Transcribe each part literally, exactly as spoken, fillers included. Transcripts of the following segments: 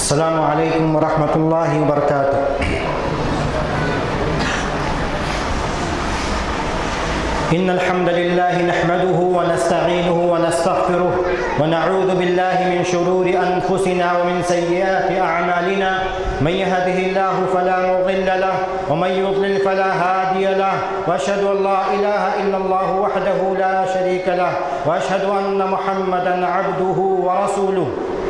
السلام علیکم ورحمۃ اللہ وبرکاتہ۔ ان الحمد للہ نحمده ونستعینه ونستغفره ونعوذ باللہ من شرور انفسنا ومن سیئات اعمالنا من يهده الله فلا مضل له ومن يضلل فلا هادي له واشهد ان لا اله الا الله وحده لا شريك له واشهد ان محمدا عبده ورسوله۔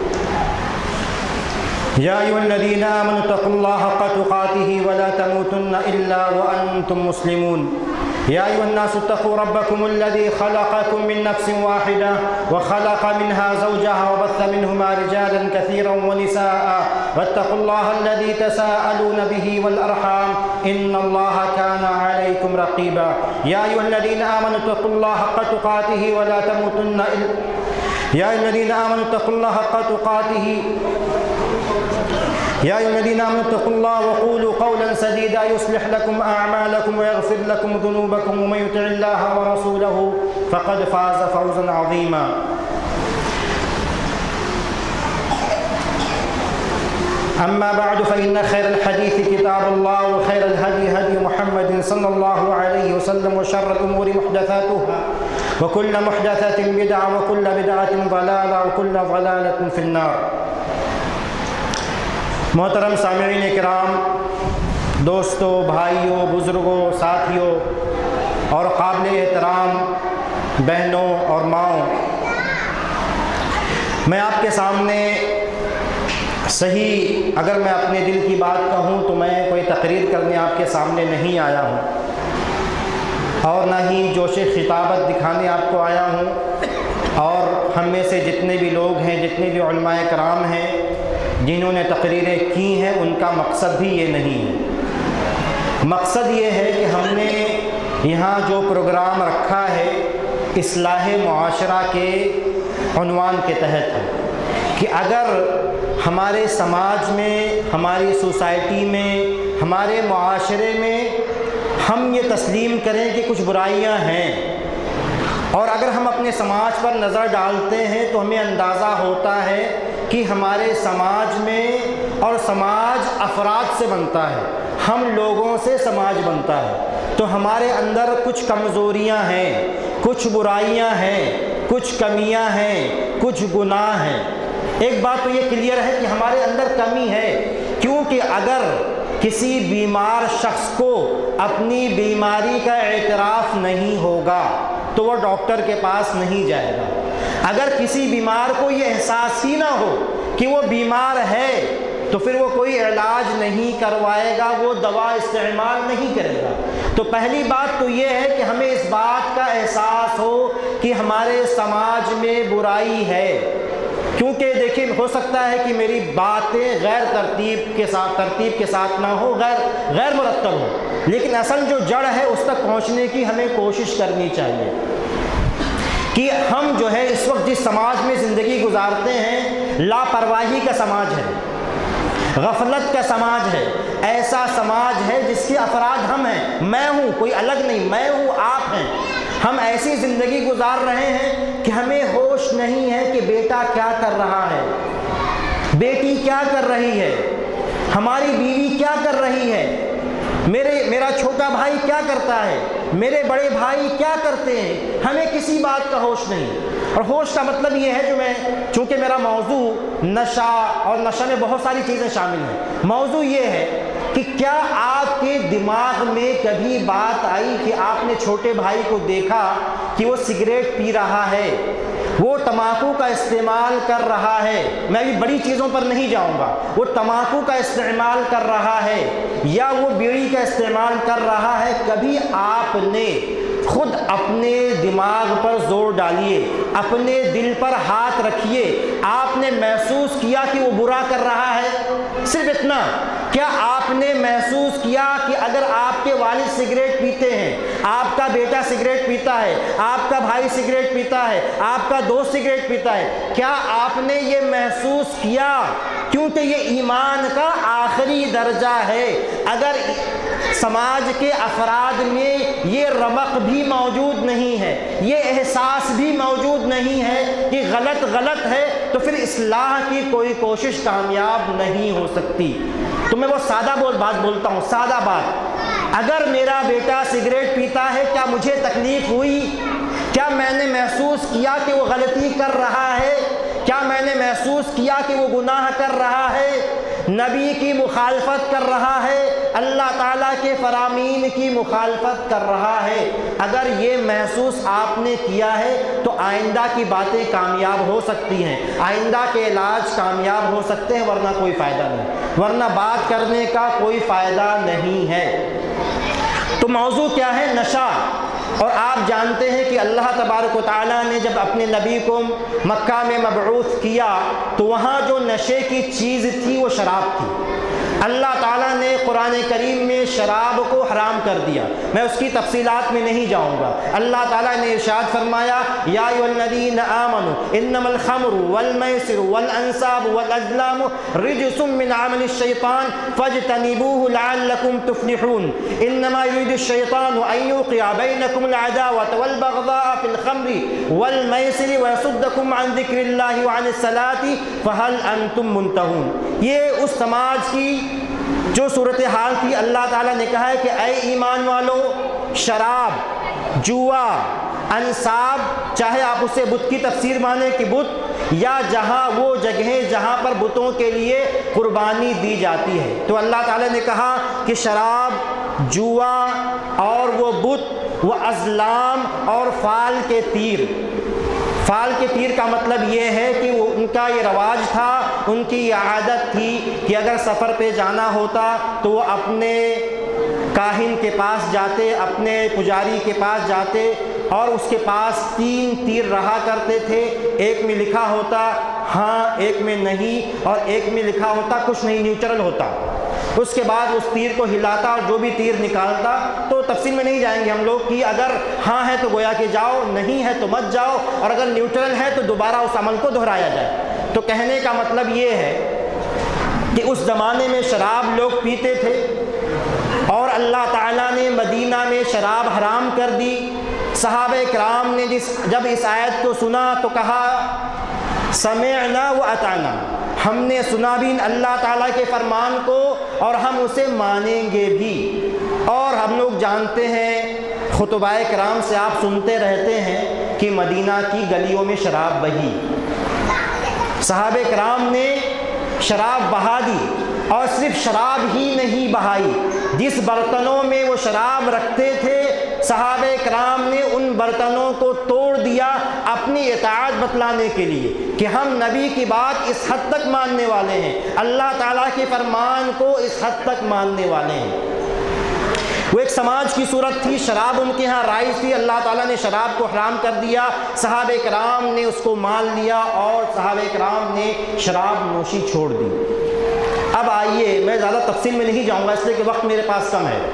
یا ایھا الذین آمنوا اتقوا اللہ حق تقاته ولا تموتن الا وانتم مسلمون۔ یا ایھا الناس اتقوا ربکم الذی خلقکم من نفس واحدہ وخلق منها زوجها وبث منهما رجالا كثيرا ونساء واتقوا الله الذي تساءلون به والارحام ان الله كان عليكم رقيبا۔ یا ایھا الذین آمنوا اتقوا اللہ حق تقاته ولا تموتن الا یا ایھا الذین آمنوا اتقوا اللہ حق تقاته يا أيها الذين آمنوا اتقوا الله وقولوا قولا سديدا يصلح لكم أعمالكم ويغفر لكم ذنوبكم ومن يطع الله ورسوله فقد فاز فوزا عظيما۔ أما بعد فإن خير الحديث كتاب الله وخير الهدي هدي محمد صلى الله عليه وسلم وشر الأمور محدثاتها وكل محدثة بدعة وكل بدعة ضلالة وكل ضلالة في النار۔ محترم سامعین کرام، دوستوں، بھائیوں، بزرگوں، ساتھیوں اور قابل احترام بہنوں اور ماؤں، میں آپ کے سامنے صحیح اگر میں اپنے دل کی بات کہوں تو میں کوئی تقریر کرنے آپ کے سامنے نہیں آیا ہوں اور نہ ہی جوش خطابت دکھانے آپ کو آیا ہوں، اور ہم میں سے جتنے بھی لوگ ہیں، جتنے بھی علماء کرام ہیں جنہوں نے تقریریں کی ہیں، ان کا مقصد بھی یہ نہیں ہے۔ مقصد یہ ہے کہ ہم نے یہاں جو پروگرام رکھا ہے اصلاح معاشرہ کے عنوان کے تحت ہے کہ اگر ہمارے سماج میں، ہماری سوسائٹی میں، ہمارے معاشرے میں ہم یہ تسلیم کریں کہ کچھ برائیاں ہیں، اور اگر ہم اپنے سماج پر نظر ڈالتے ہیں تو ہمیں اندازہ ہوتا ہے کہ ہمارے سماج میں، اور سماج افراد سے بنتا ہے، ہم لوگوں سے سماج بنتا ہے، تو ہمارے اندر کچھ کمزوریاں ہیں، کچھ برائیاں ہیں، کچھ کمیاں ہیں، کچھ گناہ ہیں۔ ایک بات تو یہ کلیئر ہے کہ ہمارے اندر کمی ہے، کیونکہ اگر کسی بیمار شخص کو اپنی بیماری کا اعتراف نہیں ہوگا تو وہ ڈاکٹر کے پاس نہیں جائے گا۔ اگر کسی بیمار کو یہ احساس ہی نہ ہو کہ وہ بیمار ہے تو پھر وہ کوئی علاج نہیں کروائے گا، وہ دوا استعمال نہیں کرے گا۔ تو پہلی بات تو یہ ہے کہ ہمیں اس بات کا احساس ہو کہ ہمارے سماج میں برائی ہے، کیونکہ دیکھیں ہو سکتا ہے کہ میری باتیں غیر ترتیب کے ساتھ ترتیب کے ساتھ نہ ہو، غیر غیر مرتب ہو، لیکن اصل جو جڑ ہے اس تک پہنچنے کی ہمیں کوشش کرنی چاہیے کہ ہم جو ہے اس وقت جس سماج میں زندگی گزارتے ہیں لاپرواہی کا سماج ہے، غفلت کا سماج ہے، ایسا سماج ہے جس کے افراد ہم ہیں، میں ہوں، کوئی الگ نہیں، میں ہوں، آپ ہیں۔ ہم ایسی زندگی گزار رہے ہیں کہ ہمیں ہوش نہیں ہے کہ بیٹا کیا کر رہا ہے، بیٹی کیا کر رہی ہے، ہماری بیوی کیا کر رہی ہے، میرے میرا چھوٹا بھائی کیا کرتا ہے، میرے بڑے بھائی کیا کرتے ہیں، ہمیں کسی بات کا ہوش نہیں۔ اور ہوش کا مطلب یہ ہے، جو میں چونکہ میرا موضوع نشہ، اور نشہ میں بہت ساری چیزیں شامل ہیں، موضوع یہ ہے کہ کیا آپ کے دماغ میں کبھی بات آئی کہ آپ نے چھوٹے بھائی کو دیکھا کہ وہ سگریٹ پی رہا ہے، وہ تمباکو کا استعمال کر رہا ہے، میں ابھی بڑی چیزوں پر نہیں جاؤں گا، وہ تمباکو کا استعمال کر رہا ہے یا وہ بیڑی کا استعمال کر رہا ہے، کبھی آپ نے خود اپنے دماغ پر زور ڈالیے، اپنے دل پر ہاتھ رکھیے، آپ نے محسوس کیا کہ وہ برا کر رہا ہے؟ صرف اتنا، کیا آپ نے محسوس کیا کہ اگر آپ کے والد سگریٹ پیتے ہیں، آپ کا بیٹا سگریٹ پیتا ہے، آپ کا بھائی سگریٹ پیتا ہے، آپ کا دوست سگریٹ پیتا ہے، کیا آپ نے یہ محسوس کیا؟ کیونکہ یہ ایمان کا آخری درجہ ہے۔ اگر سماج کے افراد میں یہ رمق بھی موجود نہیں ہے، یہ احساس بھی موجود نہیں ہے کہ غلط غلط ہے، تو پھر اصلاح کی کوئی کوشش کامیاب نہیں ہو سکتی۔ تو میں وہ سادہ بول بات بولتا ہوں، سادہ بات، اگر میرا بیٹا سگریٹ پیتا ہے، کیا مجھے تکلیف ہوئی؟ کیا میں نے محسوس کیا کہ وہ غلطی کر رہا ہے؟ کیا میں نے محسوس کیا کہ وہ گناہ کر رہا ہے، نبی کی مخالفت کر رہا ہے، اللہ تعالیٰ کے فرامین کی مخالفت کر رہا ہے؟ اگر یہ محسوس آپ نے کیا ہے تو آئندہ کی باتیں کامیاب ہو سکتی ہیں، آئندہ کے علاج کامیاب ہو سکتے ہیں، ورنہ کوئی فائدہ نہیں، ورنہ بات کرنے کا کوئی فائدہ نہیں ہے۔ تو موضوع کیا ہے؟ نشہ۔ اور آپ جانتے ہیں کہ اللہ تبارک و تعالیٰ نے جب اپنے نبی کو مکہ میں مبعوث کیا تو وہاں جو نشے کی چیز تھی وہ شراب تھی۔ اللہ تعالیٰ نے قرآن کریم میں شراب کو حرام کر دیا، میں اس کی تفصیلات میں نہیں جاؤں گا۔ اللہ تعالیٰ نے ارشاد فرمایا، یا ایھا الذین آمنوا انما الخمر والمیسر والانصاب والازلام رجس من عمل الشیطان فاجتنبوه لعلکم تفلحون انما یرید الشیطان ان یوقع بینکم العداوة والبغضاء فی الخمر والمیسر ویصدکم عن ذکر اللہ وعن الصلاة فہل انتم منتہون۔ یہ اس سماج کی جو صورتحال تھی، اللہ تعالیٰ نے کہا ہے کہ اے ایمان والو، شراب، جوا، انصاب، چاہے آپ اسے بت کی تفسیر مانیں کہ بت، یا جہاں وہ جگہیں جہاں پر بتوں کے لیے قربانی دی جاتی ہے، تو اللہ تعالیٰ نے کہا کہ شراب، جوا اور وہ بت، وہ ازلام اور فال کے تیر۔ فال کے تیر کا مطلب یہ ہے کہ وہ ان کا یہ رواج تھا، ان کی یہ عادت تھی کہ اگر سفر پہ جانا ہوتا تو وہ اپنے کاہن کے پاس جاتے، اپنے پجاری کے پاس جاتے اور اس کے پاس تین تیر رہا کرتے تھے، ایک میں لکھا ہوتا ہاں، ایک میں نہیں، اور ایک میں لکھا ہوتا کچھ نہیں، نیوٹرل ہوتا۔ اس کے بعد اس تیر کو ہلاتا اور جو بھی تیر نکالتا، تو تفصیل میں نہیں جائیں گے ہم لوگ کہ اگر ہاں ہے تو گویا کہ جاؤ، نہیں ہے تو مت جاؤ، اور اگر نیوٹرل ہے تو دوبارہ اس عمل کو دہرایا جائے۔ تو کہنے کا مطلب یہ ہے کہ اس زمانے میں شراب لوگ پیتے تھے اور اللہ تعالیٰ نے مدینہ میں شراب حرام کر دی۔ صحابہ کرام نے جس جب اس آیت کو سنا تو کہا سمعنا و اطعنا، ہم نے سنا بھی اللہ تعالیٰ کے فرمان کو اور ہم اسے مانیں گے بھی۔ اور ہم لوگ جانتے ہیں، خطبہ کرام سے آپ سنتے رہتے ہیں کہ مدینہ کی گلیوں میں شراب بہی، صحابہ کرام نے شراب بہا دی، اور صرف شراب ہی نہیں بہائی، جس برتنوں میں وہ شراب رکھتے تھے صحابہ کرام نے ان برتنوں کو توڑ دیا اپنی اطاعت بتلانے کے لیے کہ ہم نبی کی بات اس حد تک ماننے والے ہیں، اللہ تعالیٰ کے فرمان کو اس حد تک ماننے والے ہیں۔ وہ ایک سماج کی صورت تھی، شراب ان کے ہاں رائج تھی، اللہ تعالیٰ نے شراب کو حرام کر دیا، صحابہ کرام نے اس کو مان لیا اور صحابہ کرام نے شراب نوشی چھوڑ دی۔ اب آئیے، میں زیادہ تفصیل میں نہیں جاؤں گا اس لیے کہ وقت میرے پاس کم ہے۔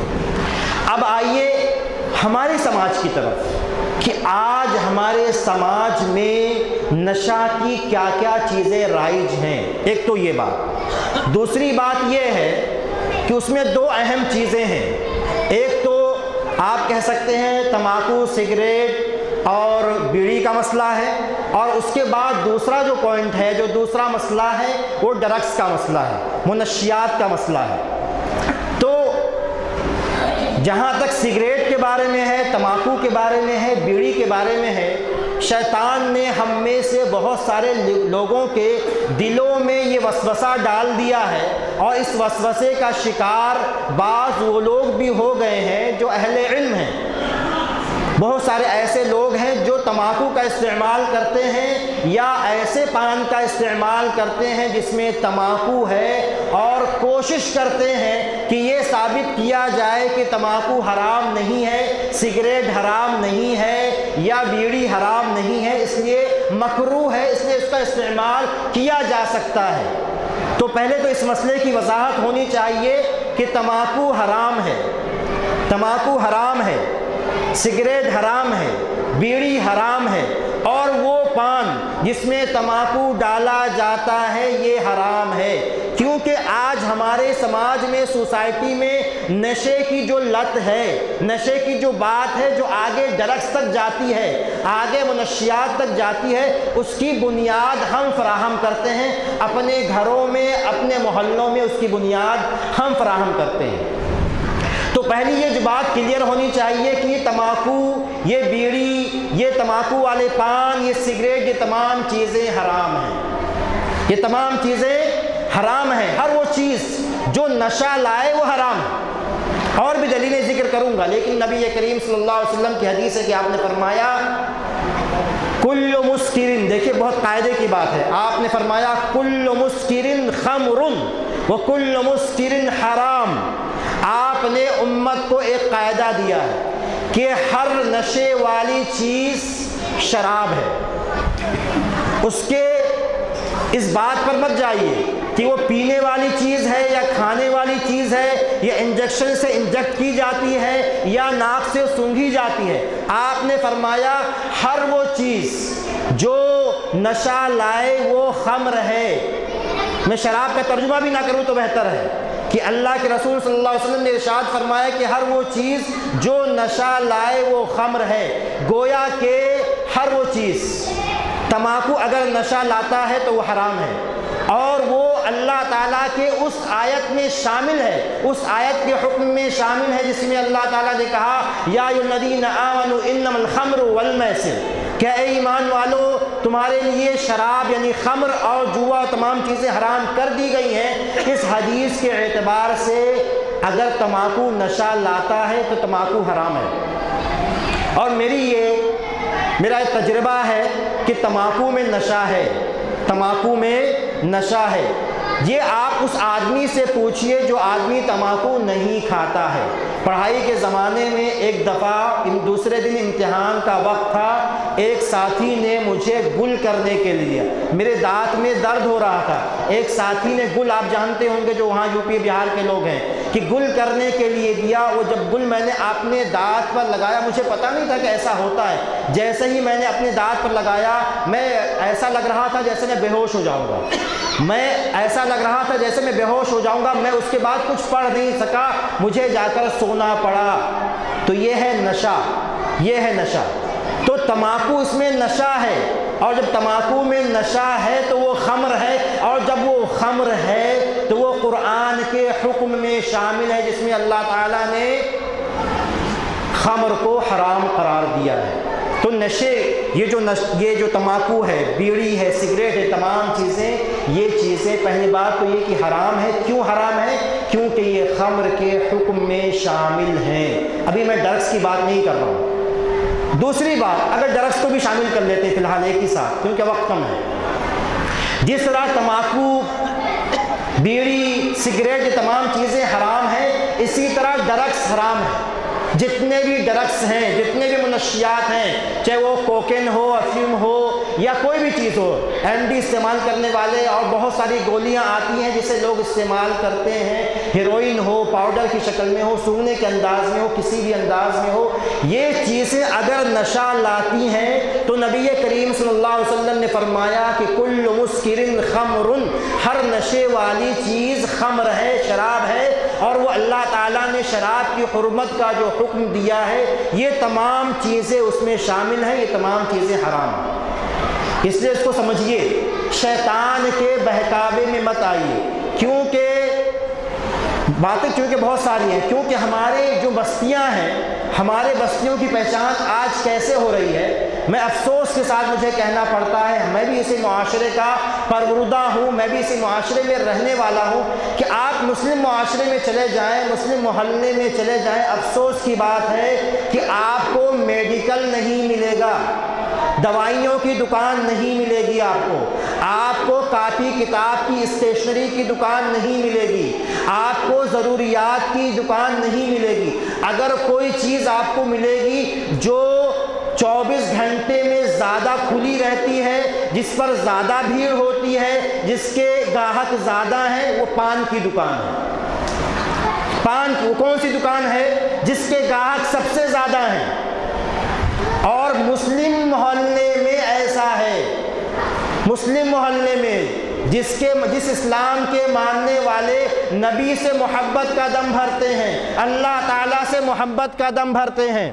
اب آئیے ہمارے سماج کی طرف کہ آج ہمارے سماج میں نشہ کی کیا کیا چیزیں رائج ہیں۔ ایک تو یہ بات، دوسری بات یہ ہے کہ اس میں دو اہم چیزیں ہیں۔ ایک تو آپ کہہ سکتے ہیں تمباکو، سگریٹ اور بیڑی کا مسئلہ ہے، اور اس کے بعد دوسرا جو پوائنٹ ہے، جو دوسرا مسئلہ ہے، وہ ڈرگس کا مسئلہ ہے، منشیات کا مسئلہ ہے۔ تو جہاں تک سگریٹ کے بارے میں ہے، تمباکو کے بارے میں ہے، بیڑی کے بارے میں ہے، شیطان نے ہم میں سے بہت سارے لوگوں کے دلوں میں یہ وسوسہ ڈال دیا ہے، اور اس وسوسے کا شکار بعض وہ لوگ بھی ہو گئے ہیں جو اہل علم ہیں۔ بہت سارے ایسے لوگ ہیں جو تمباکو کا استعمال کرتے ہیں یا ایسے پان کا استعمال کرتے ہیں جس میں تمباکو ہے، اور کوشش کرتے ہیں کہ یہ ثابت کیا جائے کہ تمباکو حرام نہیں ہے، سگریٹ حرام نہیں ہے، یا بیڑی حرام نہیں ہے، اس لیے مکروہ ہے، اس لیے اس کا استعمال کیا جا سکتا ہے۔ تو پہلے تو اس مسئلے کی وضاحت ہونی چاہیے کہ تمباکو حرام ہے، تمباکو حرام ہے، سگریٹ حرام ہے، بیڑی حرام ہے، اور وہ پان جس میں تمباکو ڈالا جاتا ہے یہ حرام ہے۔ کیوں کیونکہ آج ہمارے سماج میں، سوسائٹی میں نشے کی جو لت ہے، نشے کی جو بات ہے جو آگے ڈرگس تک جاتی ہے، آگے منشیات تک جاتی ہے، اس کی بنیاد ہم فراہم کرتے ہیں اپنے گھروں میں، اپنے محلوں میں، اس کی بنیاد ہم فراہم کرتے ہیں۔ تو پہلی یہ جو بات کلیئر ہونی چاہیے کہ یہ تمباکو، یہ بیڑی، یہ تمباکو والے پان، یہ سگریٹ، یہ تمام چیزیں حرام ہیں، یہ تمام چیزیں حرام ہیں۔ ہر وہ چیز جو نشہ لائے وہ حرام ہے۔ اور بھی دلیلیں ذکر کروں گا، لیکن نبی کریم صلی اللہ علیہ وسلم کی حدیث ہے کہ آپ نے فرمایا کل مسکرن، دیکھیے بہت قاعدے کی بات ہے، آپ نے فرمایا کل مسکرن خمر وکل مسکرن حرام۔ آپ نے امت کو ایک قاعدہ دیا ہے کہ ہر نشے والی چیز شراب ہے۔ اس کے اس بات پر مت جائیے کہ وہ پینے والی چیز ہے یا کھانے والی چیز ہے یا انجیکشن سے انجیکٹ کی جاتی ہے یا ناک سے سونگھی جاتی ہے۔ آپ نے فرمایا ہر وہ چیز جو نشہ لائے وہ خمر ہے۔ میں شراب کا ترجمہ بھی نہ کروں تو بہتر ہے کہ اللہ کے رسول صلی اللہ علیہ وسلم نے ارشاد فرمایا کہ ہر وہ چیز جو نشہ لائے وہ خمر ہے۔ گویا کہ ہر وہ چیز، تمباکو اگر نشہ لاتا ہے تو وہ حرام ہے، اور وہ اللہ تعالیٰ کے اس آیت میں شامل ہے، اس آیت کے حکم میں شامل ہے جس میں اللہ تعالیٰ نے کہا یا ایھا الذین آمنوا انما الخمر والمیسر، کہ اے ایمان والو تمہارے لیے شراب یعنی خمر اور جوا تمام چیزیں حرام کر دی گئی ہیں۔ اس حدیث کے اعتبار سے اگر تمباکو نشہ لاتا ہے تو تمباکو حرام ہے، اور میری یہ میرا ایک تجربہ ہے کہ تمباکو میں نشہ ہے، تمباکو میں نشہ ہے۔ یہ آپ اس آدمی سے پوچھئے جو آدمی تمباکو نہیں کھاتا ہے۔ پڑھائی کے زمانے میں ایک دفعہ دوسرے دن امتحان کا وقت تھا، ایک ساتھی نے مجھے گل کرنے کے لیے، میرے دانت میں درد ہو رہا تھا، ایک ساتھی نے گل، آپ جانتے ہوں گے جو وہاں یو پی بہار کے لوگ ہیں، کہ گل کرنے کے لیے دیا۔ وہ جب گل میں نے اپنے دانت پر لگایا، مجھے پتہ نہیں تھا کہ ایسا ہوتا ہے، جیسے ہی میں نے اپنے دانت پر لگایا میں ایسا لگ رہا تھا جیسے میں بے ہوش ہو جاؤں گا، میں ایسا لگ رہا تھا جیسے میں بے ہوش ہو جاؤں گا۔ میں اس کے بعد کچھ پڑھ نہیں سکا، مجھے جا کر سونا پڑا۔ تو یہ ہے نشہ، یہ ہے نشہ۔ تو تمباکو اس میں نشہ ہے، اور جب تمباکو میں نشہ ہے تو وہ خمر ہے، اور جب وہ خمر ہے تو وہ قرآن کے حکم میں شامل ہے جس میں اللہ تعالیٰ نے خمر کو حرام قرار دیا ہے۔ تو نشے، یہ جو نش یہ جو تمباکو ہے، بیڑی ہے، سگریٹ ہے، تمام چیزیں، یہ چیزیں پہلی بات تو یہ کہ حرام ہے۔ کیوں حرام ہے؟ کیونکہ یہ خمر کے حکم میں شامل ہیں۔ ابھی میں ڈرگس کی بات نہیں کر رہا ہوں۔ دوسری بات، اگر ڈرگس کو بھی شامل کر لیتے ہیں فی الحال ایک ہی ساتھ کیونکہ وقت کم ہے، جس طرح تمباکو، بیڑی، سگریٹ یہ تمام چیزیں حرام ہیں، اسی طرح ڈرگس حرام ہے۔ جتنے بھی ڈرگس ہیں، جتنے بھی منشیات ہیں، چاہے وہ کوکین ہو، افیون ہو یا کوئی بھی چیز ہو، ایم ڈی استعمال کرنے والے، اور بہت ساری گولیاں آتی ہیں جسے لوگ استعمال کرتے ہیں، ہیروئن ہو، پاؤڈر کی شکل میں ہو، سونگنے کے انداز میں ہو، کسی بھی انداز میں ہو، یہ چیزیں اگر نشہ لاتی ہیں تو نبی کریم صلی اللہ علیہ وسلم نے فرمایا کہ کل مسکرن خمر، ہر نشے والی چیز خمر ہے، شراب ہے، اور وہ اللہ تعالیٰ نے شراب کی حرمت کا جو حکم دیا ہے یہ تمام چیزیں اس میں شامل ہیں، یہ تمام چیزیں حرام ہیں۔ اس لیے اس کو سمجھیے، شیطان کے بہکاوے میں مت آئیے، کیونکہ باتیں چونکہ بہت ساری ہیں، کیونکہ ہمارے جو بستیاں ہیں، ہمارے بستیوں کی پہچان آج کیسے ہو رہی ہے، میں افسوس کے ساتھ مجھے کہنا پڑتا ہے، میں بھی اسی معاشرے کا پروردہ ہوں، میں بھی اسی معاشرے میں رہنے والا ہوں، کہ آپ مسلم معاشرے میں چلے جائیں، مسلم محلے میں چلے جائیں، افسوس کی بات ہے کہ آپ کو میڈیکل نہیں ملے گا، دوائیوں کی دکان نہیں ملے گی، آپ کو آپ کو کاپی کتاب کی اسٹیشنری کی دکان نہیں ملے گی، آپ کو ضروریات کی دکان نہیں ملے گی۔ اگر کوئی چیز آپ کو ملے گی جو چوبیس گھنٹے میں زیادہ کھلی رہتی ہے، جس پر زیادہ بھیڑ ہوتی ہے، جس کے گاہک زیادہ ہیں، وہ پان کی دکان ہے۔ پان وہ کون سی دکان ہے؟ جس کے گاہک سب سے زیادہ ہیں، اور مسلم محلے میں ایسا ہے، مسلم محلے میں جس کے جس اسلام کے ماننے والے نبی سے محبت کا دم بھرتے ہیں، اللہ تعالیٰ سے محبت کا دم بھرتے ہیں،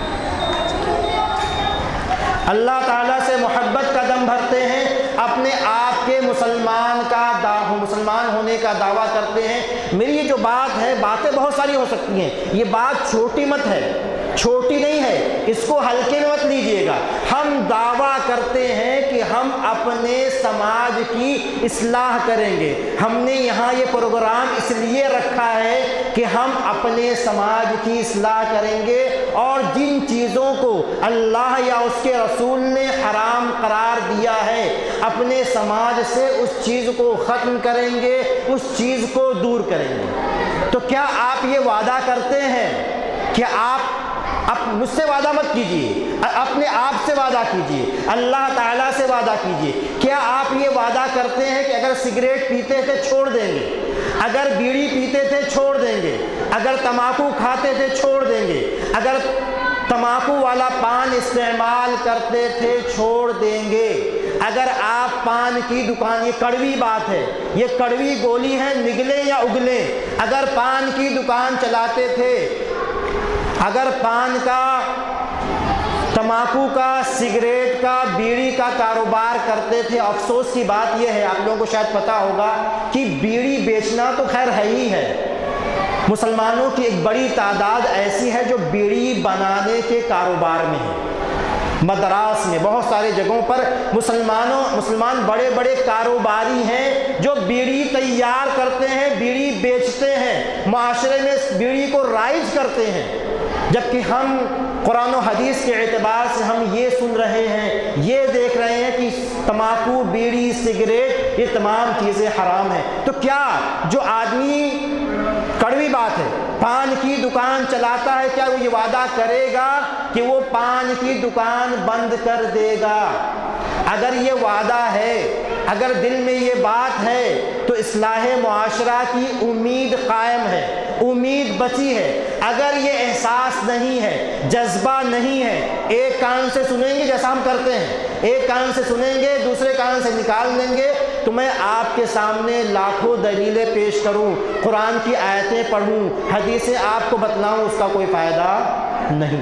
اللہ تعالیٰ سے محبت کا دم بھرتے ہیں، اپنے آپ کے مسلمان کا مسلمان ہونے کا دعویٰ کرتے ہیں۔ میری یہ جو بات ہے، باتیں بہت ساری ہو سکتی ہیں، یہ بات چھوٹی مت ہے، چھوٹی نہیں ہے، اس کو ہلکے میں مت لیجئے گا۔ ہم دعویٰ کرتے ہیں کہ ہم اپنے سماج کی اصلاح کریں گے۔ ہم نے یہاں یہ پروگرام اس لیے رکھا ہے کہ ہم اپنے سماج کی اصلاح کریں گے، اور جن چیزوں کو اللہ یا اس کے رسول نے حرام قرار دیا ہے، اپنے سماج سے اس چیز کو ختم کریں گے، اس چیز کو دور کریں گے۔ تو کیا آپ یہ وعدہ کرتے ہیں کہ آپ اب مجھ سے وعدہ مت کیجیے، اپنے آپ سے وعدہ کیجیے، اللہ تعالیٰ سے وعدہ کیجیے۔ کیا آپ یہ وعدہ کرتے ہیں کہ اگر سگریٹ پیتے تھے چھوڑ دیں گے، اگر بیڑی پیتے تھے چھوڑ دیں گے، اگر تمباکو کھاتے تھے چھوڑ دیں گے، اگر تمباکو والا پان استعمال کرتے تھے چھوڑ دیں گے، اگر آپ پان کی دکان، یہ کڑوی بات ہے، یہ کڑوی گولی ہے، نگلیں یا اگلیں، اگر پان کی دکان چلاتے تھے، اگر پان کا، تمباکو کا، سگریٹ کا، بیڑی کا کاروبار کرتے تھے، افسوس کی بات یہ ہے، آپ لوگوں کو شاید پتہ ہوگا کہ بیڑی بیچنا تو خیر ہے ہی ہے، مسلمانوں کی ایک بڑی تعداد ایسی ہے جو بیڑی بنانے کے کاروبار میں ہے۔ مدراس میں بہت سارے جگہوں پر مسلمانوں مسلمان بڑے بڑے کاروباری ہیں جو بیڑی تیار کرتے ہیں، بیڑی بیچتے ہیں، معاشرے میں بیڑی کو رائج کرتے ہیں، جبکہ ہم قرآن و حدیث کے اعتبار سے ہم یہ سن رہے ہیں، یہ دیکھ رہے ہیں کہ تمباکو، بیڑی، سگریٹ، یہ تمام چیزیں حرام ہیں۔ تو کیا جو آدمی، کڑوی بات ہے، پان کی دکان چلاتا ہے، کیا وہ یہ وعدہ کرے گا کہ وہ پان کی دکان بند کر دے گا؟ اگر یہ وعدہ ہے، اگر دل میں یہ بات ہے، تو اصلاح معاشرہ کی امید قائم ہے، امید بچی ہے۔ اگر یہ احساس نہیں ہے، جذبہ نہیں ہے، ایک کان سے سنیں گے جیسا ہم کرتے ہیں، ایک کان سے سنیں گے دوسرے کان سے نکال دیں گے، تو میں آپ کے سامنے لاکھوں دلیلیں پیش کروں، قرآن کی آیتیں پڑھوں، حدیثیں آپ کو بتلاؤں، اس کا کوئی فائدہ نہیں۔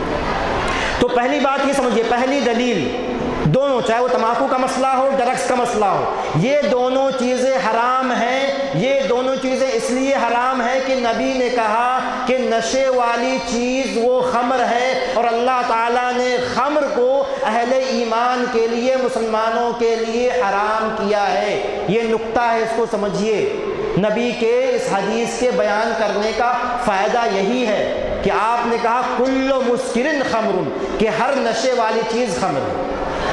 تو پہلی بات یہ سمجھیے، پہلی دلیل، دونوں، چاہے وہ تمباکو کا مسئلہ ہو، ڈرگس کا مسئلہ ہو، یہ دونوں چیزیں حرام ہیں۔ یہ دونوں چیزیں اس لیے حرام ہیں کہ نبی نے کہا کہ نشے والی چیز وہ خمر ہے، اور اللہ تعالیٰ نے خمر کو اہل ایمان کے لیے، مسلمانوں کے لیے حرام کیا ہے۔ یہ نقطہ ہے، اس کو سمجھیے۔ نبی کے اس حدیث کے بیان کرنے کا فائدہ یہی ہے کہ آپ نے کہا کل مسکرن خمر، کہ ہر نشے والی چیز خمر ہے۔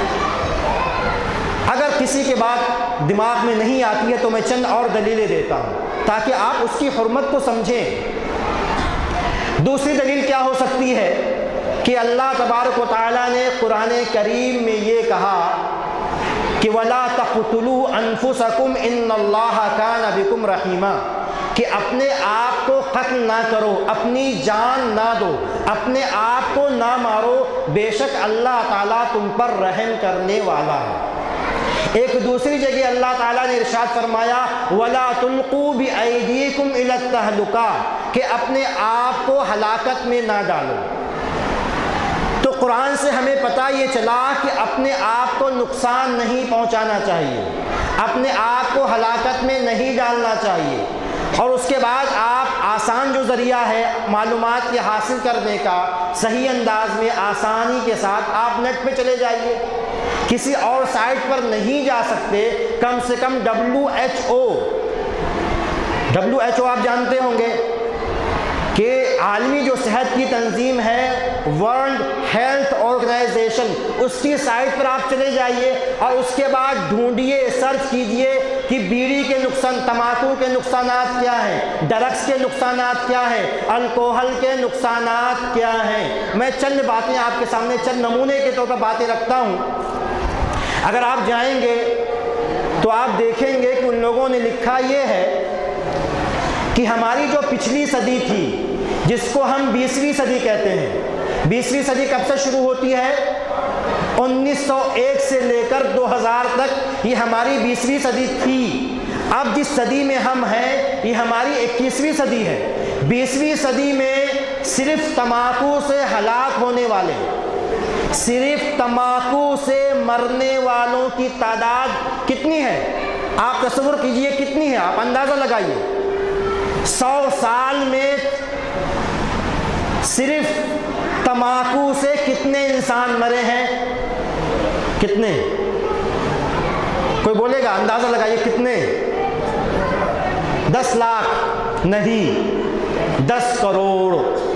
اگر کسی کے بات دماغ میں نہیں آتی ہے تو میں چند اور دلیلیں دیتا ہوں تاکہ آپ اس کی حرمت کو سمجھیں۔ دوسری دلیل کیا ہو سکتی ہے کہ اللہ تبارک و تعالیٰ نے قرآن کریم میں یہ کہا کہ وَلَا تَقْتُلُوا أَنفُسَكُمْ إِنَّ اللَّهَ كَانَ بِكُمْ رَحِيمًا، کہ اپنے آپ کو قتل نہ کرو، اپنی جان نہ دو، اپنے آپ کو نہ مارو، بے شک اللہ تعالیٰ تم پر رحم کرنے والا ہے۔ ایک دوسری جگہ اللہ تعالیٰ نے ارشاد فرمایا وَلَا تُلْقُوا بِأَيْدِيكُمْ إِلَى التَّهْلُكَةِ، کہ اپنے آپ کو ہلاکت میں نہ ڈالو۔ تو قرآن سے ہمیں پتہ یہ چلا کہ اپنے آپ کو نقصان نہیں پہنچانا چاہیے، اپنے آپ کو ہلاکت میں نہیں ڈالنا چاہیے۔ اور اس کے بعد آپ آسان جو ذریعہ ہے معلومات کے حاصل کرنے کا، صحیح انداز میں آسانی کے ساتھ آپ نیٹ پہ چلے جائیے، کسی اور سائٹ پر نہیں جا سکتے، کم سے کم W H O W H O آپ جانتے ہوں گے کہ عالمی جو صحت کی تنظیم ہے، ورلڈ ہیلتھ آرگنائزیشن، اس کی سائٹ پر آپ چلے جائیے اور اس کے بعد ڈھونڈیے، سرچ کیجئے کہ بیڑی کے نقصان، تمباکو کے نقصانات کیا ہیں، ڈرگس کے نقصانات کیا ہیں، الکوہل کے نقصانات کیا ہیں۔ میں چند باتیں آپ کے سامنے چند نمونے کے طور پر باتیں رکھتا ہوں۔ اگر آپ جائیں گے تو آپ دیکھیں گے کہ ان لوگوں نے لکھا یہ ہے کہ ہماری جو پچھلی صدی تھی، جس کو ہم بیسویں صدی کہتے ہیں، بیسویں صدی کب سے شروع ہوتی ہے؟ انیس سو ایک سے لے کر دو ہزار تک یہ ہماری بیسویں صدی تھی۔ اب جس صدی میں ہم ہیں یہ ہماری اکیسویں صدی ہے۔ بیسویں صدی میں صرف تمباکو سے ہلاک ہونے والے، صرف تمباکو سے مرنے والوں کی تعداد کتنی ہے؟ آپ تصور کیجئے کتنی ہے، آپ اندازہ لگائیے۔ سو سال میں صرف تمباکو سے کتنے انسان مرے ہیں؟ کتنے؟ کوئی بولے گا؟ اندازہ لگائیے کتنے؟ دس لاکھ نہیں، دس کروڑ۔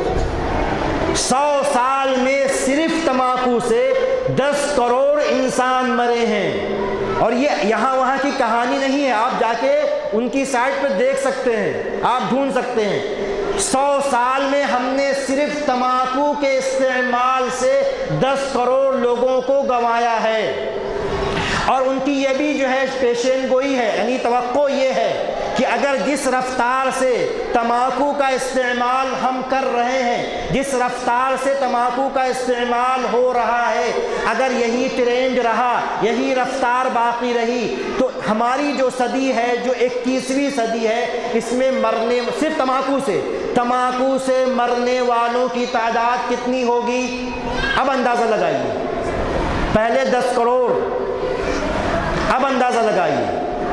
سو سال میں صرف تمباکو سے دس کروڑ انسان مرے ہیں۔ اور یہ یہاں وہاں کی کہانی نہیں ہے، آپ جا کے ان کی سائٹ پہ دیکھ سکتے ہیں، آپ ڈھونڈ سکتے ہیں۔ سو سال میں ہم نے صرف تمباکو کے استعمال سے دس کروڑ لوگوں کو گنوایا ہے۔ اور ان کی یہ بھی جو ہے پیشین گوئی ہے، یعنی توقع یہ ہے کہ اگر جس رفتار سے تمباکو کا استعمال ہم کر رہے ہیں، جس رفتار سے تمباکو کا استعمال ہو رہا ہے، اگر یہی ٹرینڈ رہا، یہی رفتار باقی رہی، تو ہماری جو صدی ہے، جو اکیسویں صدی ہے، اس میں مرنے صرف تمباکو سے تمباکو سے مرنے والوں کی تعداد کتنی ہوگی؟ اب اندازہ لگائیے۔ پہلے دس کروڑ، اب اندازہ لگائیے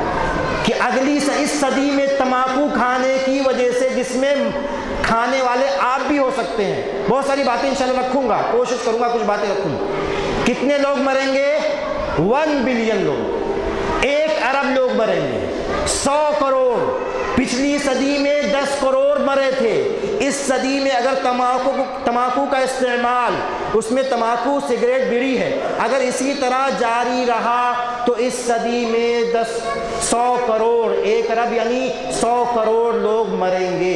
کہ اگلی اس صدی میں تمباکو کھانے کی وجہ سے، جس میں کھانے والے آپ بھی ہو سکتے ہیں، بہت ساری باتیں انشاءاللہ رکھوں گا، کوشش کروں گا کچھ باتیں رکھوں گا۔ کتنے لوگ مریں گے؟ ون بلین لوگ، ایک ارب لوگ مریں گے۔ سو کروڑ، پچھلی صدی میں دس کروڑ مرے تھے، اس صدی میں اگر تمباکو تمباکو کا استعمال، اس میں تمباکو سگریٹ بیڑی ہے، اگر اسی طرح جاری رہا تو اس صدی میں دس سو کروڑ، ایک ارب یعنی سو کروڑ لوگ مریں گے۔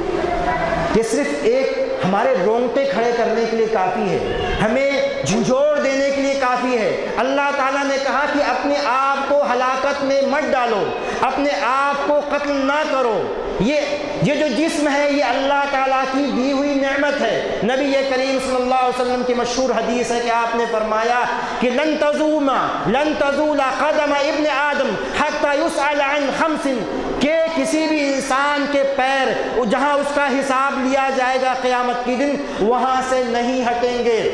یہ صرف ایک ہمارے رونگٹے کھڑے کرنے کے لیے کافی ہے، ہمیں جھنجھوڑ دینے کے لیے کافی ہے۔ اللہ تعالیٰ نے کہا کہ اپنے آپ کو ہلاکت میں مت ڈالو، اپنے آپ کو قتل نہ کرو۔ یہ یہ جو جسم ہے یہ اللہ تعالیٰ کی دی ہوئی نعمت ہے۔ نبی کریم صلی اللہ علیہ وسلم کی مشہور حدیث ہے کہ آپ نے فرمایا کہ لن تزوم لن تزول قدم ابن آدم حتی یسأل عن خمس، کہ کسی بھی انسان کے پیر جہاں اس کا حساب لیا جائے گا قیامت کے دن، وہاں سے نہیں ہٹیں گے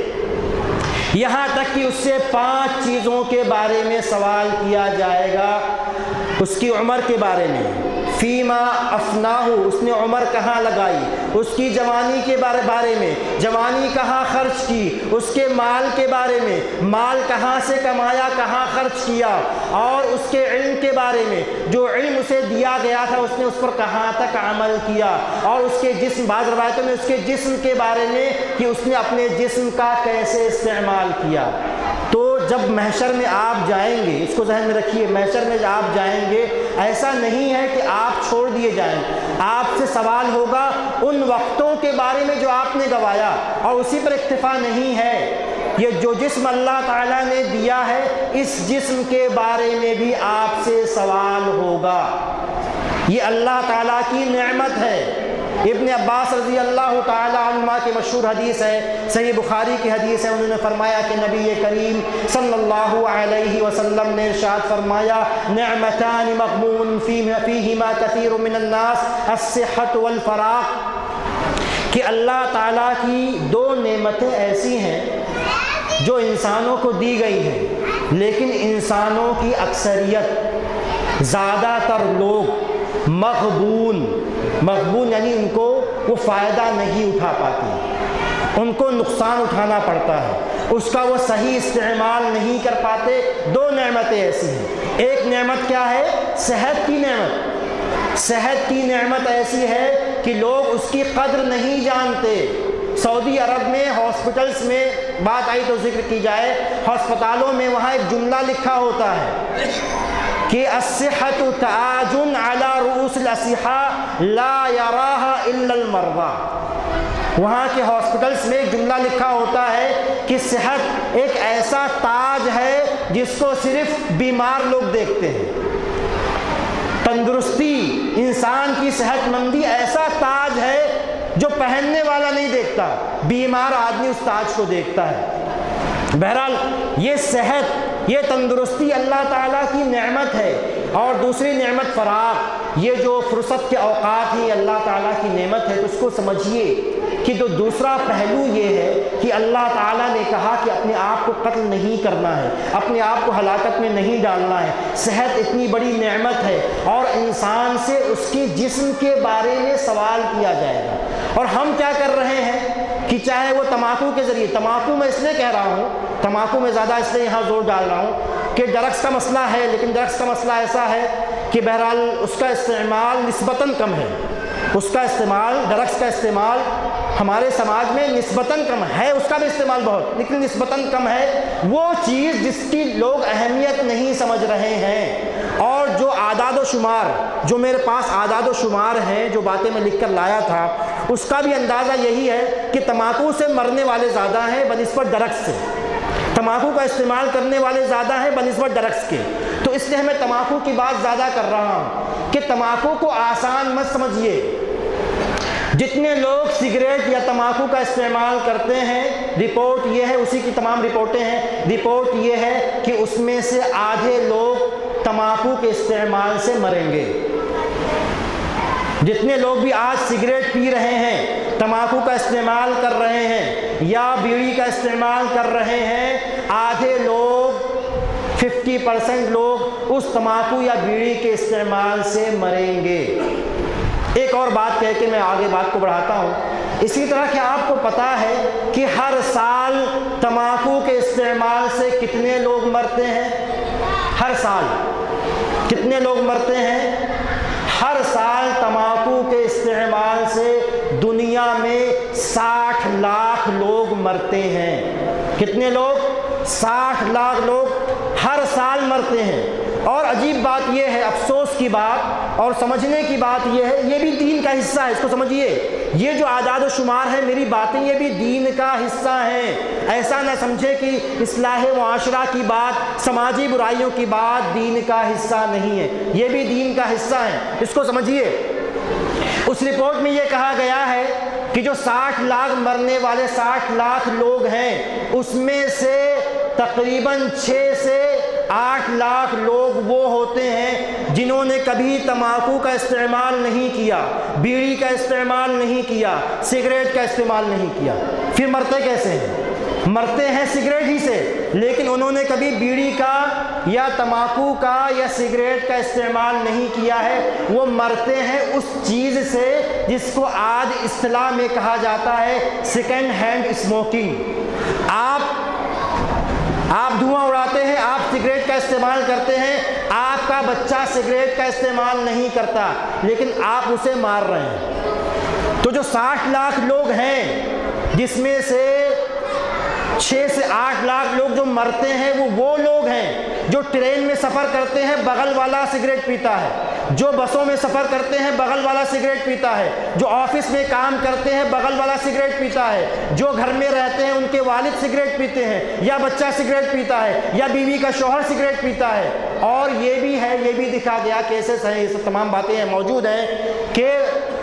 یہاں تک کہ اس سے پانچ چیزوں کے بارے میں سوال کیا جائے گا۔ اس کی عمر کے بارے میں، فیما افناہ، اس نے عمر کہاں لگائی، اس کی جوانی کے بارے بارے میں، جوانی کہاں خرچ کی، اس کے مال کے بارے میں، مال کہاں سے کمایا، کہاں خرچ کیا، اور اس کے علم کے بارے میں، جو علم اسے دیا گیا تھا اس نے اس پر کہاں تک عمل کیا، اور اس کے جسم، بعض روایتوں میں اس کے جسم کے بارے میں کہ اس نے اپنے جسم کا کیسے استعمال کیا۔ تو جب محشر میں آپ جائیں گے، اس کو ذہن میں رکھیے، محشر میں آپ جائیں گے، ایسا نہیں ہے کہ آپ چھوڑ دیے جائیں، آپ سے سوال ہوگا ان وقتوں کے بارے میں جو آپ نے گوایا، اور اسی پر اکتفا نہیں ہے، یہ جو جسم اللہ تعالیٰ نے دیا ہے اس جسم کے بارے میں بھی آپ سے سوال ہوگا۔ یہ اللہ تعالیٰ کی نعمت ہے۔ ابن عباس رضی اللہ تعالیٰ عنہما کی مشہور حدیث ہے، صحیح بخاری کی حدیث ہے، انہوں نے فرمایا کہ نبی کریم صلی اللہ علیہ وسلم نے ارشاد فرمایا نعمتان مغبون فیہما کثیر من الناس الصحۃ والفراغ، کہ اللہ تعالیٰ کی دو نعمتیں ایسی ہیں جو انسانوں کو دی گئی ہیں، لیکن انسانوں کی اکثریت، زیادہ تر لوگ مغبون، مغبون یعنی ان کو وہ فائدہ نہیں اٹھا پاتی، ان کو نقصان اٹھانا پڑتا ہے، اس کا وہ صحیح استعمال نہیں کر پاتے۔ دو نعمتیں ایسی ہیں، ایک نعمت کیا ہے؟ صحت کی نعمت۔ صحت کی نعمت ایسی ہے کہ لوگ اس کی قدر نہیں جانتے۔ سعودی عرب میں ہاسپٹلس میں بات آئی تو ذکر کی جائے، ہسپتالوں میں وہاں ایک جملہ لکھا ہوتا ہے کہ الصحۃ تاج علی رؤوس الاصحاء لا یراها الا المرضى۔ وہاں کے ہاسپٹلس میں ایک جملہ لکھا ہوتا ہے کہ صحت ایک ایسا تاج ہے جس کو صرف بیمار لوگ دیکھتے ہیں۔ تندرستی، انسان کی صحت مندی ایسا تاج ہے جو پہننے والا نہیں دیکھتا، بیمار آدمی اس تاج کو دیکھتا ہے۔ بہرحال یہ صحت، یہ تندرستی اللہ تعالیٰ کی نعمت ہے، اور دوسری نعمت فراغ، یہ جو فرصت کے اوقات ہیں اللہ تعالیٰ کی نعمت ہے۔ تو اس کو سمجھیے کہ جو دوسرا پہلو یہ ہے کہ اللہ تعالیٰ نے کہا کہ اپنے آپ کو قتل نہیں کرنا ہے، اپنے آپ کو ہلاکت میں نہیں ڈالنا ہے۔ صحت اتنی بڑی نعمت ہے، اور انسان سے اس کے جسم کے بارے میں سوال کیا جائے گا۔ اور ہم کیا کر رہے ہیں کہ چاہے وہ تمباکو کے ذریعے، تمباکو میں اس لیے کہہ رہا ہوں، تمباکو میں زیادہ اس لیے یہاں زور ڈال رہا ہوں کہ ڈرگس کا مسئلہ ہے، لیکن ڈرگس کا مسئلہ ایسا ہے کہ بہرحال اس کا استعمال نسبتاً کم ہے، اس کا استعمال، ڈرگس کا استعمال ہمارے سماج میں نسبتاً کم ہے، اس کا بھی استعمال بہت، لیکن نسبتاً کم ہے۔ وہ چیز جس کی لوگ اہمیت نہیں سمجھ رہے ہیں، اور جو اعداد و شمار، جو میرے پاس اعداد و شمار ہیں، جو باتیں میں لکھ کر لایا تھا، اس کا بھی اندازہ یہی ہے کہ تمباکو سے مرنے والے زیادہ ہیں بنسبت ڈرگس سے، تمباکو کا استعمال کرنے والے زیادہ ہیں بنسبت ڈرگس کے۔ تو اس لیے میں تمباکو کی بات زیادہ کر رہا ہوں کہ تمباکو کو آسان مت سمجھیے۔ جتنے لوگ سگریٹ یا تمباکو کا استعمال کرتے ہیں، رپورٹ یہ ہے، اسی کی تمام رپورٹیں ہیں، رپورٹ یہ ہے کہ اس میں سے آدھے لوگ تمباکو کے استعمال سے مریں گے۔ جتنے لوگ بھی آج سگریٹ پی رہے ہیں، تمباکو کا استعمال کر رہے ہیں یا بیڑی کا استعمال کر رہے ہیں، آدھے لوگ، ففٹی پرسنٹ لوگ اس تمباکو یا بیڑی کے استعمال سے مریں گے۔ ایک اور بات کہہ کے میں آگے بات کو بڑھاتا ہوں، اسی طرح کہ آپ کو پتہ ہے کہ ہر سال تمباکو کے استعمال سے کتنے لوگ مرتے ہیں؟ ہر سال کتنے لوگ مرتے ہیں؟ ہر سال تمباکو کے استعمال سے دنیا میں ساٹھ لاکھ لوگ مرتے ہیں۔ کتنے لوگ؟ ساٹھ لاکھ لوگ ہر سال مرتے ہیں۔ اور عجیب بات یہ ہے، افسوس کی بات اور سمجھنے کی بات یہ ہے، یہ بھی دین کا حصہ ہے، اس کو سمجھیے۔ یہ جو اعداد و شمار ہے، میری باتیں، یہ بھی دین کا حصہ ہیں۔ ایسا نہ سمجھے کہ اصلاح معاشرہ کی بات، سماجی برائیوں کی بات دین کا حصہ نہیں ہے، یہ بھی دین کا حصہ ہے، اس کو سمجھیے۔ اس رپورٹ میں یہ کہا گیا ہے کہ جو ساٹھ لاکھ مرنے والے ساٹھ لاکھ لوگ ہیں، اس میں سے تقریباً چھ سے آٹھ لاکھ لوگ وہ ہوتے ہیں جنہوں نے کبھی تمباکو کا استعمال نہیں کیا، بیڑی کا استعمال نہیں کیا، سگریٹ کا استعمال نہیں کیا۔ پھر مرتے کیسے ہیں؟ مرتے ہیں سگریٹ ہی سے، لیکن انہوں نے کبھی بیڑی کا یا تمباکو کا یا سگریٹ کا استعمال نہیں کیا ہے۔ وہ مرتے ہیں اس چیز سے جس کو آج اصطلاح میں کہا جاتا ہے سیکنڈ ہینڈ اسموکنگ۔ آپ آپ دھواں اڑاتے ہیں، آپ سگریٹ کا استعمال کرتے ہیں، آپ کا بچہ سگریٹ کا استعمال نہیں کرتا، لیکن آپ اسے مار رہے ہیں۔ تو جو ساٹھ لاکھ لوگ ہیں، جس میں سے چھ سے آٹھ لاکھ لوگ جو مرتے ہیں، وہ وہ لوگ ہیں جو ٹرین میں سفر کرتے ہیں، بغل والا سگریٹ پیتا ہے، جو بسوں میں سفر کرتے ہیں، بغل والا سگریٹ پیتا ہے، جو آفس میں کام کرتے ہیں، بغل والا سگریٹ پیتا ہے، جو گھر میں رہتے ہیں، ان کے والد سگریٹ پیتے ہیں، یا بچہ سگریٹ پیتا ہے، یا بیوی کا شوہر سگریٹ پیتا ہے۔ اور یہ بھی ہے، یہ بھی دکھا گیا، کیسز ہیں، یہ سب تمام باتیں موجود ہیں کہ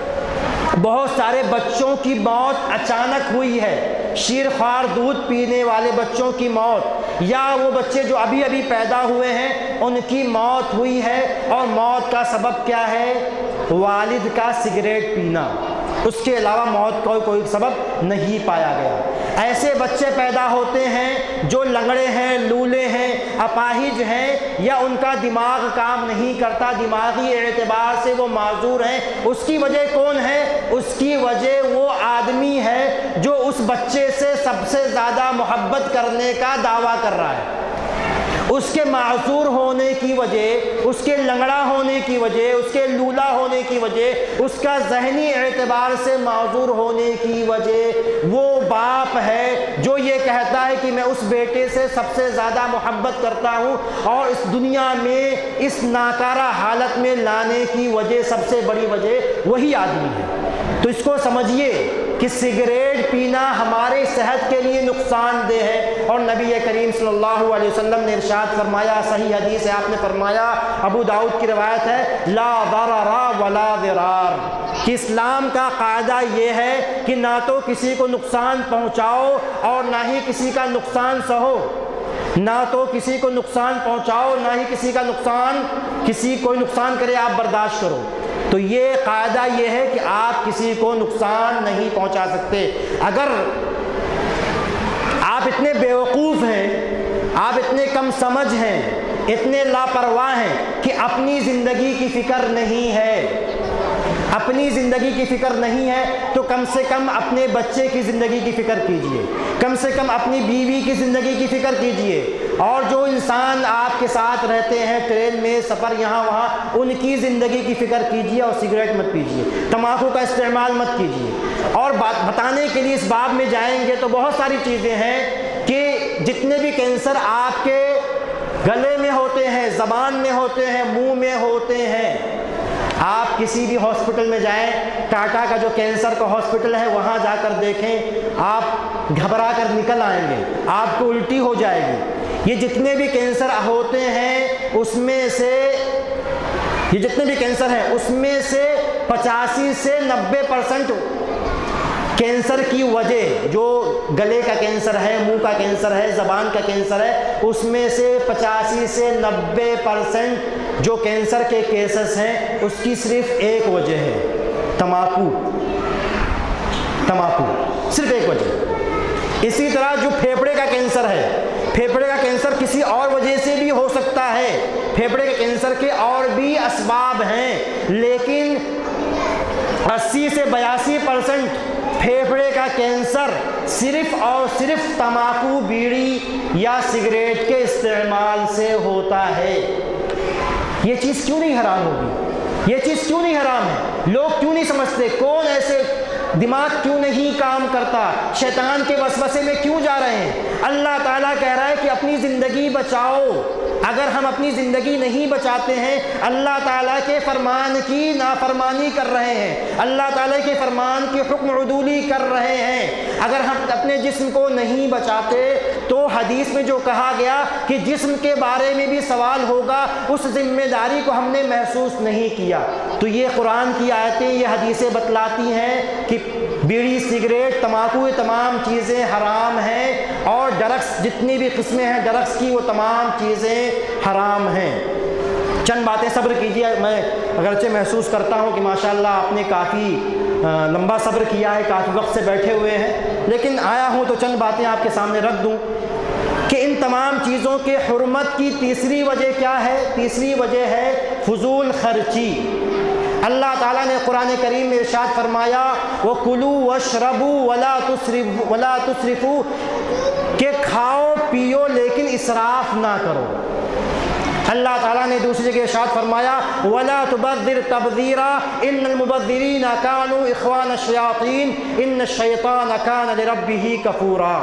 بہت سارے بچوں کی موت اچانک ہوئی ہے، شیرخوار دودھ پینے والے بچوں کی موت، یا وہ بچے جو ابھی ابھی پیدا ہوئے ہیں ان کی موت ہوئی ہے، اور موت کا سبب کیا ہے؟ والد کا سگریٹ پینا، اس کے علاوہ موت کا کوئی سبب نہیں پایا گیا۔ ایسے بچے پیدا ہوتے ہیں جو لنگڑے ہیں، لولے ہیں، اپاہج ہیں، یا ان کا دماغ کام نہیں کرتا، دماغی اعتبار سے وہ معذور ہیں۔ اس کی وجہ کون ہے؟ اس کی وجہ وہ آدمی ہے جو اس بچے سے سب سے زیادہ محبت کرنے کا دعویٰ کر رہا ہے۔ اس کے معذور ہونے کی وجہ، اس کے لنگڑا ہونے کی وجہ، اس کے لولا ہونے کی وجہ، اس کا ذہنی اعتبار سے معذور ہونے کی وجہ وہ باپ ہے جو یہ کہتا ہے کہ میں اس بیٹے سے سب سے زیادہ محبت کرتا ہوں، اور اس دنیا میں اس ناکارہ حالت میں لانے کی وجہ، سب سے بڑی وجہ وہی آدمی ہے۔ تو اس کو سمجھیے کہ سگریٹ پینا ہمارے صحت کے لیے نقصان دہ ہے، اور نبی کریم صلی اللہ علیہ وسلم نے ارشاد فرمایا، صحیح حدیث ہے، آپ نے فرمایا، ابو داؤد کی روایت ہے، لا ضرر ولا ضرار، کہ اسلام کا قاعدہ یہ ہے کہ نہ تو کسی کو نقصان پہنچاؤ اور نہ ہی کسی کا نقصان سہو، نہ تو کسی کو نقصان پہنچاؤ نہ ہی کسی کا نقصان کسی کوئی نقصان کرے آپ برداشت کرو۔ تو یہ قاعدہ یہ ہے کہ آپ کسی کو نقصان نہیں پہنچا سکتے۔ اگر آپ اتنے بیوقوف ہیں، آپ اتنے کم سمجھ ہیں، اتنے لاپرواہ ہیں کہ اپنی زندگی کی فکر نہیں ہے، اپنی زندگی کی فکر نہیں ہے تو کم سے کم اپنے بچے کی زندگی کی فکر کیجئے، کم سے کم اپنی بیوی کی زندگی کی فکر کیجئے، اور جو انسان آپ کے ساتھ رہتے ہیں ٹرین میں سفر یہاں وہاں، ان کی زندگی کی فکر کیجئے اور سگریٹ مت پیجئے، تمباکو کا استعمال مت کیجئے۔ اور بات بتانے کے لیے اس باب میں جائیں گے تو بہت ساری چیزیں ہیں کہ جتنے بھی کینسر آپ کے گلے میں ہوتے ہیں، زبان میں ہوتے ہیں، منہ میں ہوتے ہیں، آپ کسی بھی ہاسپٹل میں جائیں، ٹاٹا کا جو کینسر کا ہاسپٹل ہے وہاں جا کر دیکھیں، آپ گھبرا کر نکل آئیں گے، آپ کو الٹی ہو جائے گی۔ یہ جتنے بھی کینسر ہوتے ہیں اس میں سے یہ جتنے بھی کینسر ہیں اس میں سے پچاسی سے نبے پرسنٹ کینسر کی وجہ، جو گلے کا کینسر ہے، منہ کا کینسر ہے، زبان کا کینسر ہے، اس میں سے پچاسی سے نبے پرسنٹ جو کینسر کے کیسز ہیں اس کی صرف ایک وجہ ہے، تمباکو، تمباکو، صرف ایک وجہ۔ اسی طرح جو پھیپھڑے کا کینسر ہے، پھیپھڑے کا کینسر کسی اور وجہ سے بھی ہو سکتا ہے، پھیپھڑے کے کینسر کے اور بھی اسباب ہیں، لیکن اسی سے بیاسی پرسنٹ پھیپھڑے کا کینسر صرف اور صرف تمباکو، بیڑی یا سگریٹ کے استعمال سے ہوتا ہے۔ یہ چیز کیوں نہیں حرام ہوگی؟ یہ چیز کیوں نہیں حرام ہے؟ لوگ کیوں نہیں سمجھتے؟ کون ایسے دماغ کیوں نہیں کام کرتا؟ شیطان کے وسوسے میں کیوں جا رہے ہیں؟ اللہ تعالیٰ کہہ رہا ہے کہ اپنی زندگی بچاؤ۔ اگر ہم اپنی زندگی نہیں بچاتے ہیں، اللہ تعالیٰ کے فرمان کی نافرمانی کر رہے ہیں، اللہ تعالیٰ کے فرمان کی حکم عدولی کر رہے ہیں۔ اگر ہم اپنے جسم کو نہیں بچاتے تو حدیث میں جو کہا گیا کہ جسم کے بارے میں بھی سوال ہوگا، اس ذمہ داری کو ہم نے محسوس نہیں کیا۔ تو یہ قرآن کی آیتیں، یہ حدیثیں بتلاتی ہیں کہ بیڑی، سگریٹ، تمباکو، یہ تمام چیزیں حرام ہیں، اور ڈرگس جتنی بھی قسمیں ہیں ڈرگس کی وہ تمام چیزیں حرام ہیں۔ چند باتیں صبر کیجیے، میں اگرچہ محسوس کرتا ہوں کہ ماشاءاللہ آپ نے کافی لمبا صبر کیا ہے، کافی وقت سے بیٹھے ہوئے ہیں، لیکن آیا ہوں تو چند باتیں آپ کے سامنے رکھ دوں کہ ان تمام چیزوں کے حرمت کی تیسری وجہ کیا ہے؟ تیسری وجہ ہے فضول خرچی۔ اللہ تعالیٰ نے قرآن کریم میں ارشاد فرمایا وَكُلُوا وَاشْرَبُوا وَلَا تُسْرِفُوا وَلَا تُسْرِفُوا، کہ کھاؤ پیو لیکن اسراف نہ کرو۔ اللہ تعالیٰ نے دوسری جگہ ارشاد فرمایا وَلَا تُبَذِّرْ تَبْذِيرًا إِنَّ الْمُبَذِّرِينَ كَانُوا إِخْوَانَ الشَّيَاطِينِ إِنَّ الشَّيْطَانَ كَانَ لِرَبِّهِ كَفُورًا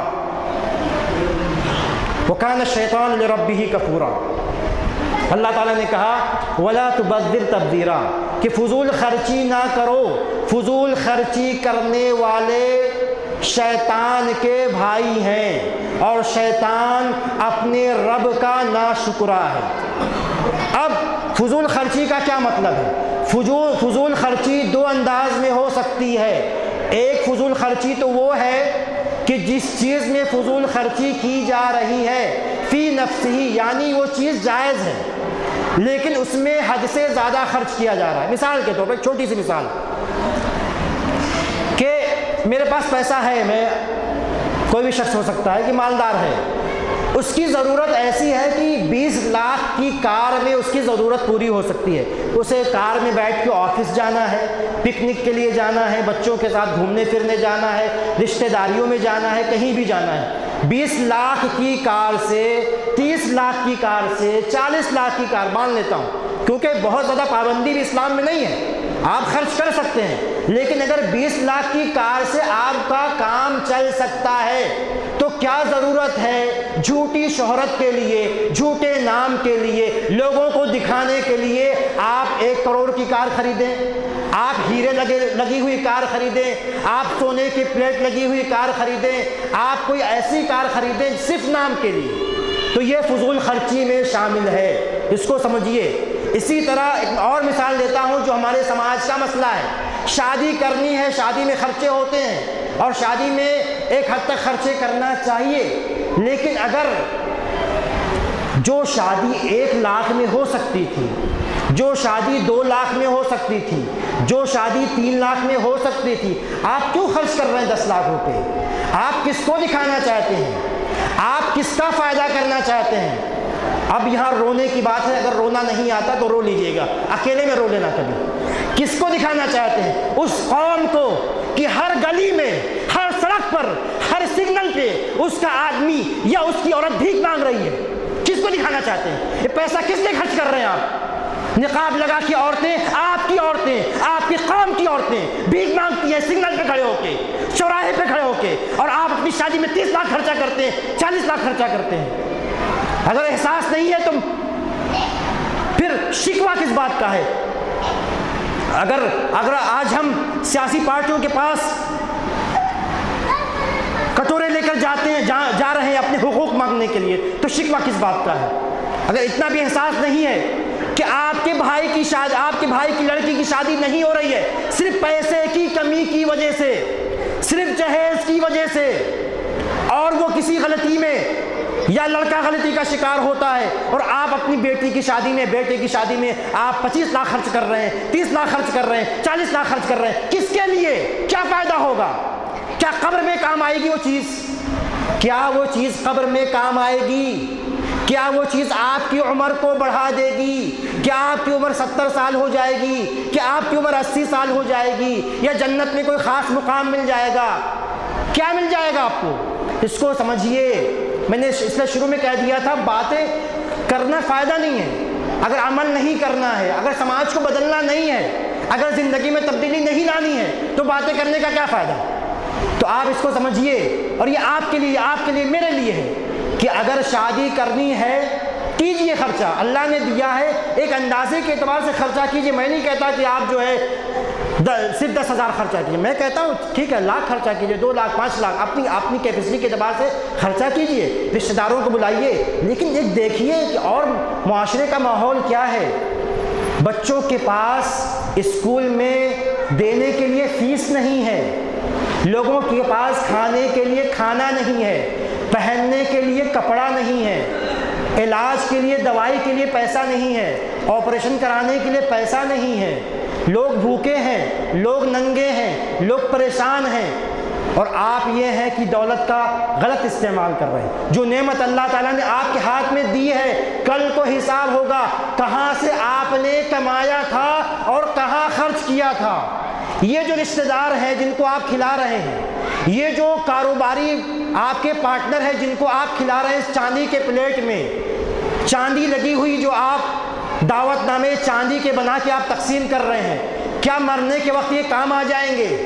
وَكَانَ الشَّيْطَانُ لِرَبِّهِ كَفُورًا۔ اللہ تعالیٰ نے کہا وَلَا تُبَذِّرْ تَبْذِيرًا، کہ فضول خرچی نہ کرو۔ فضول خرچی کرنے والے شیطان کے بھائی ہیں، اور شیطان اپنے رب کا ناشکرا ہے۔ اب فضول خرچی کا کیا مطلب ہے؟ فضول فضول خرچی دو انداز میں ہو سکتی ہے۔ ایک فضول خرچی تو وہ ہے کہ جس چیز میں فضول خرچی کی جا رہی ہے فی نفسہی، یعنی وہ چیز جائز ہے لیکن اس میں حد سے زیادہ خرچ کیا جا رہا ہے۔ مثال کے طور پر ایک چھوٹی سی مثال کہ میرے پاس پیسہ ہے، میں کوئی بھی شخص ہو سکتا ہے کہ مالدار ہے، اس کی ضرورت ایسی ہے کہ بیس لاکھ کی کار میں اس کی ضرورت پوری ہو سکتی ہے۔ اسے کار میں بیٹھ کے آفس جانا ہے، پکنک کے لیے جانا ہے، بچوں کے ساتھ گھومنے پھرنے جانا ہے، رشتہ داریوں میں جانا ہے، کہیں بھی جانا ہے۔ بیس لاکھ کی کار سے، تیس لاکھ کی کار سے، چالیس لاکھ کی کار مان لیتا ہوں، کیونکہ بہت زیادہ پابندی بھی اسلام میں نہیں ہے، آپ خرچ کر سکتے ہیں، لیکن اگر بیس لاکھ کی کار سے آپ کا کام چل سکتا ہے تو کیا ضرورت ہے جھوٹی شہرت کے لیے، جھوٹے نام کے لیے، لوگوں کو دکھانے کے لیے آپ ایک کروڑ کی کار خریدیں، آپ ہیرے لگے لگی ہوئی کار خریدیں، آپ سونے کی پلیٹ لگی ہوئی کار خریدیں، آپ کوئی ایسی کار خریدیں صرف نام کے لیے، تو یہ فضول خرچی میں شامل ہے، اس کو سمجھیے۔ اسی طرح ایک اور مثال دیتا ہوں جو ہمارے سماج کا مسئلہ ہے شادی کرنی ہے، شادی میں خرچے ہوتے ہیں اور شادی میں ایک حد تک خرچے کرنا چاہیے، لیکن اگر جو شادی ایک لاکھ میں ہو سکتی تھی، جو شادی دو لاکھ میں ہو سکتی تھی، جو شادی تین لاکھ میں ہو سکتی تھی، آپ کیوں خرچ کر رہے ہیں دس لاکھ روپے؟ آپ کس کو دکھانا چاہتے ہیں؟ آپ کس کا فائدہ کرنا چاہتے ہیں؟ اب یہاں رونے کی بات ہے، اگر رونا نہیں آتا تو رو لیجئے گا، اکیلے میں رو لینا کبھی۔ کس کو دکھانا چاہتے ہیں؟ اس قوم کو کہ ہر گلی میں، ہر سڑک پر، ہر سگنل پہ اس کا آدمی یا اس کی عورت بھیک مانگ رہی ہے۔ کس کو دکھانا چاہتے ہیں؟ یہ پیسہ کس لیے خرچ کر رہے ہیں آپ؟ نقاب لگا کے عورتیں، آپ کی عورتیں، آپ کی قوم کی عورتیں بھیک مانگتی ہیں سگنل پہ کھڑے ہو کے، چوراہے پہ کھڑے ہو کے، اور آپ اپنی شادی میں تیس لاکھ خرچہ کرتے ہیں، چالیس لاکھ خرچہ کرتے ہیں۔ اگر احساس نہیں ہے تو پھر شکوہ کس بات کا ہے؟ اگر اگر آج ہم سیاسی پارٹیوں کے پاس کٹورے لے کر جاتے ہیں، جا, جا رہے ہیں اپنے حقوق مانگنے کے لیے، تو شکوہ کس بات کا ہے؟ اگر اتنا بھی احساس نہیں ہے کہ آپ کے بھائی کی شادی، آپ کے بھائی کی لڑکی کی شادی نہیں ہو رہی ہے صرف پیسے کی کمی کی وجہ سے، صرف جہیز کی وجہ سے، اور وہ کسی غلطی میں یا لڑکا غلطی کا شکار ہوتا ہے، اور آپ اپنی بیٹی کی شادی میں، بیٹے کی شادی میں آپ پچیس لاکھ خرچ کر رہے ہیں، تیس لاکھ خرچ کر رہے ہیں، چالیس لاکھ خرچ کر رہے ہیں، کس کے لیے؟ کیا فائدہ ہوگا؟ کیا قبر میں کام آئے گی وہ چیز؟ کیا وہ چیز قبر میں کام آئے گی؟ کیا وہ چیز آپ کی عمر کو بڑھا دے گی؟ کیا آپ کی عمر ستر سال ہو جائے گی؟ کیا آپ کی عمر اسی سال ہو جائے گی؟ یا جنت میں کوئی خاص مقام مل جائے گا؟ کیا مل جائے گا آپ کو؟ اس کو سمجھیے۔ میں نے اس لیے شروع میں کہہ دیا تھا، باتیں کرنا فائدہ نہیں ہے اگر عمل نہیں کرنا ہے، اگر سماج کو بدلنا نہیں ہے، اگر زندگی میں تبدیلی نہیں لانی ہے تو باتیں کرنے کا کیا فائدہ؟ تو آپ اس کو سمجھیے، اور یہ آپ کے لیے، آپ کے لیے، میرے لیے ہے کہ اگر شادی کرنی ہے کیجئے خرچہ، اللہ نے دیا ہے، ایک اندازے کے اعتبار سے خرچہ کیجئے۔ میں نہیں کہتا کہ آپ جو ہے صرف دس ہزار خرچہ کیجئے، میں کہتا ہوں ٹھیک ہے لاکھ خرچہ کیجئے، دو لاکھ، پانچ لاکھ، اپنی اپنی کیپیسٹی کے اعتبار سے خرچہ کیجئے، رشتہ داروں کو بلائیے، لیکن ایک دیکھیے کہ اور معاشرے کا ماحول کیا ہے۔ بچوں کے پاس اسکول میں دینے کے لیے فیس نہیں ہے، لوگوں کے پاس کھانے کے لیے کھانا نہیں ہے، پہننے کے لیے کپڑا نہیں ہے، علاج کے لیے، دوائی کے لیے پیسہ نہیں ہے، آپریشن کرانے کے لیے پیسہ نہیں ہے، لوگ بھوکے ہیں، لوگ ننگے ہیں، لوگ پریشان ہیں، اور آپ یہ ہے کہ دولت کا غلط استعمال کر رہے ہیں۔ جو نعمت اللہ تعالیٰ نے آپ کے ہاتھ میں دی ہے، کل کو حساب ہوگا کہاں سے آپ نے کمایا تھا اور کہاں خرچ کیا تھا۔ یہ جو رشتہ دار ہیں جن کو آپ کھلا رہے ہیں، یہ جو کاروباری آپ کے پارٹنر ہیں جن کو آپ کھلا رہے ہیں چاندی کے پلیٹ میں، چاندی لگی ہوئی جو آپ دعوت نامے چاندی کے بنا کے آپ تقسیم کر رہے ہیں، کیا مرنے کے وقت یہ کام آ جائیں گے؟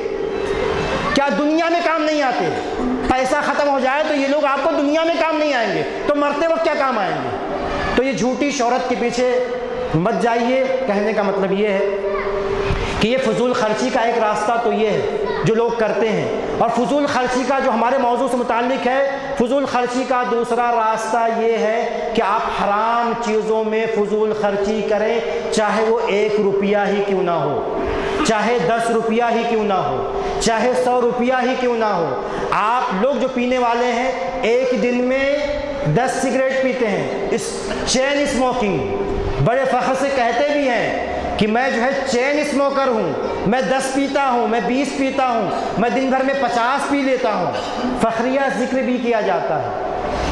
کیا دنیا میں کام نہیں آتے؟ پیسہ ختم ہو جائے تو یہ لوگ آپ کو دنیا میں کام نہیں آئیں گے، تو مرتے وقت کیا کام آئیں گے؟ تو یہ جھوٹی شہرت کے پیچھے مت جائیے۔ کہنے کا مطلب یہ ہے کہ یہ فضول خرچی کا ایک راستہ تو یہ ہے جو لوگ کرتے ہیں، اور فضول خرچی کا جو ہمارے موضوع سے متعلق ہے، فضول خرچی کا دوسرا راستہ یہ ہے کہ آپ حرام چیزوں میں فضول خرچی کریں، چاہے وہ ایک روپیہ ہی کیوں نہ ہو، چاہے دس روپیہ ہی کیوں نہ ہو، چاہے سو روپیہ ہی کیوں نہ ہو۔ آپ لوگ جو پینے والے ہیں ایک دن میں دس سگریٹ پیتے ہیں، اس چین اسموکنگ بڑے فخر سے کہتے بھی ہیں کہ میں جو ہے چین اسموکر ہوں، میں دس پیتا ہوں، میں بیس پیتا ہوں، میں دن بھر میں پچاس پی لیتا ہوں، فخریہ ذکر بھی کیا جاتا ہے۔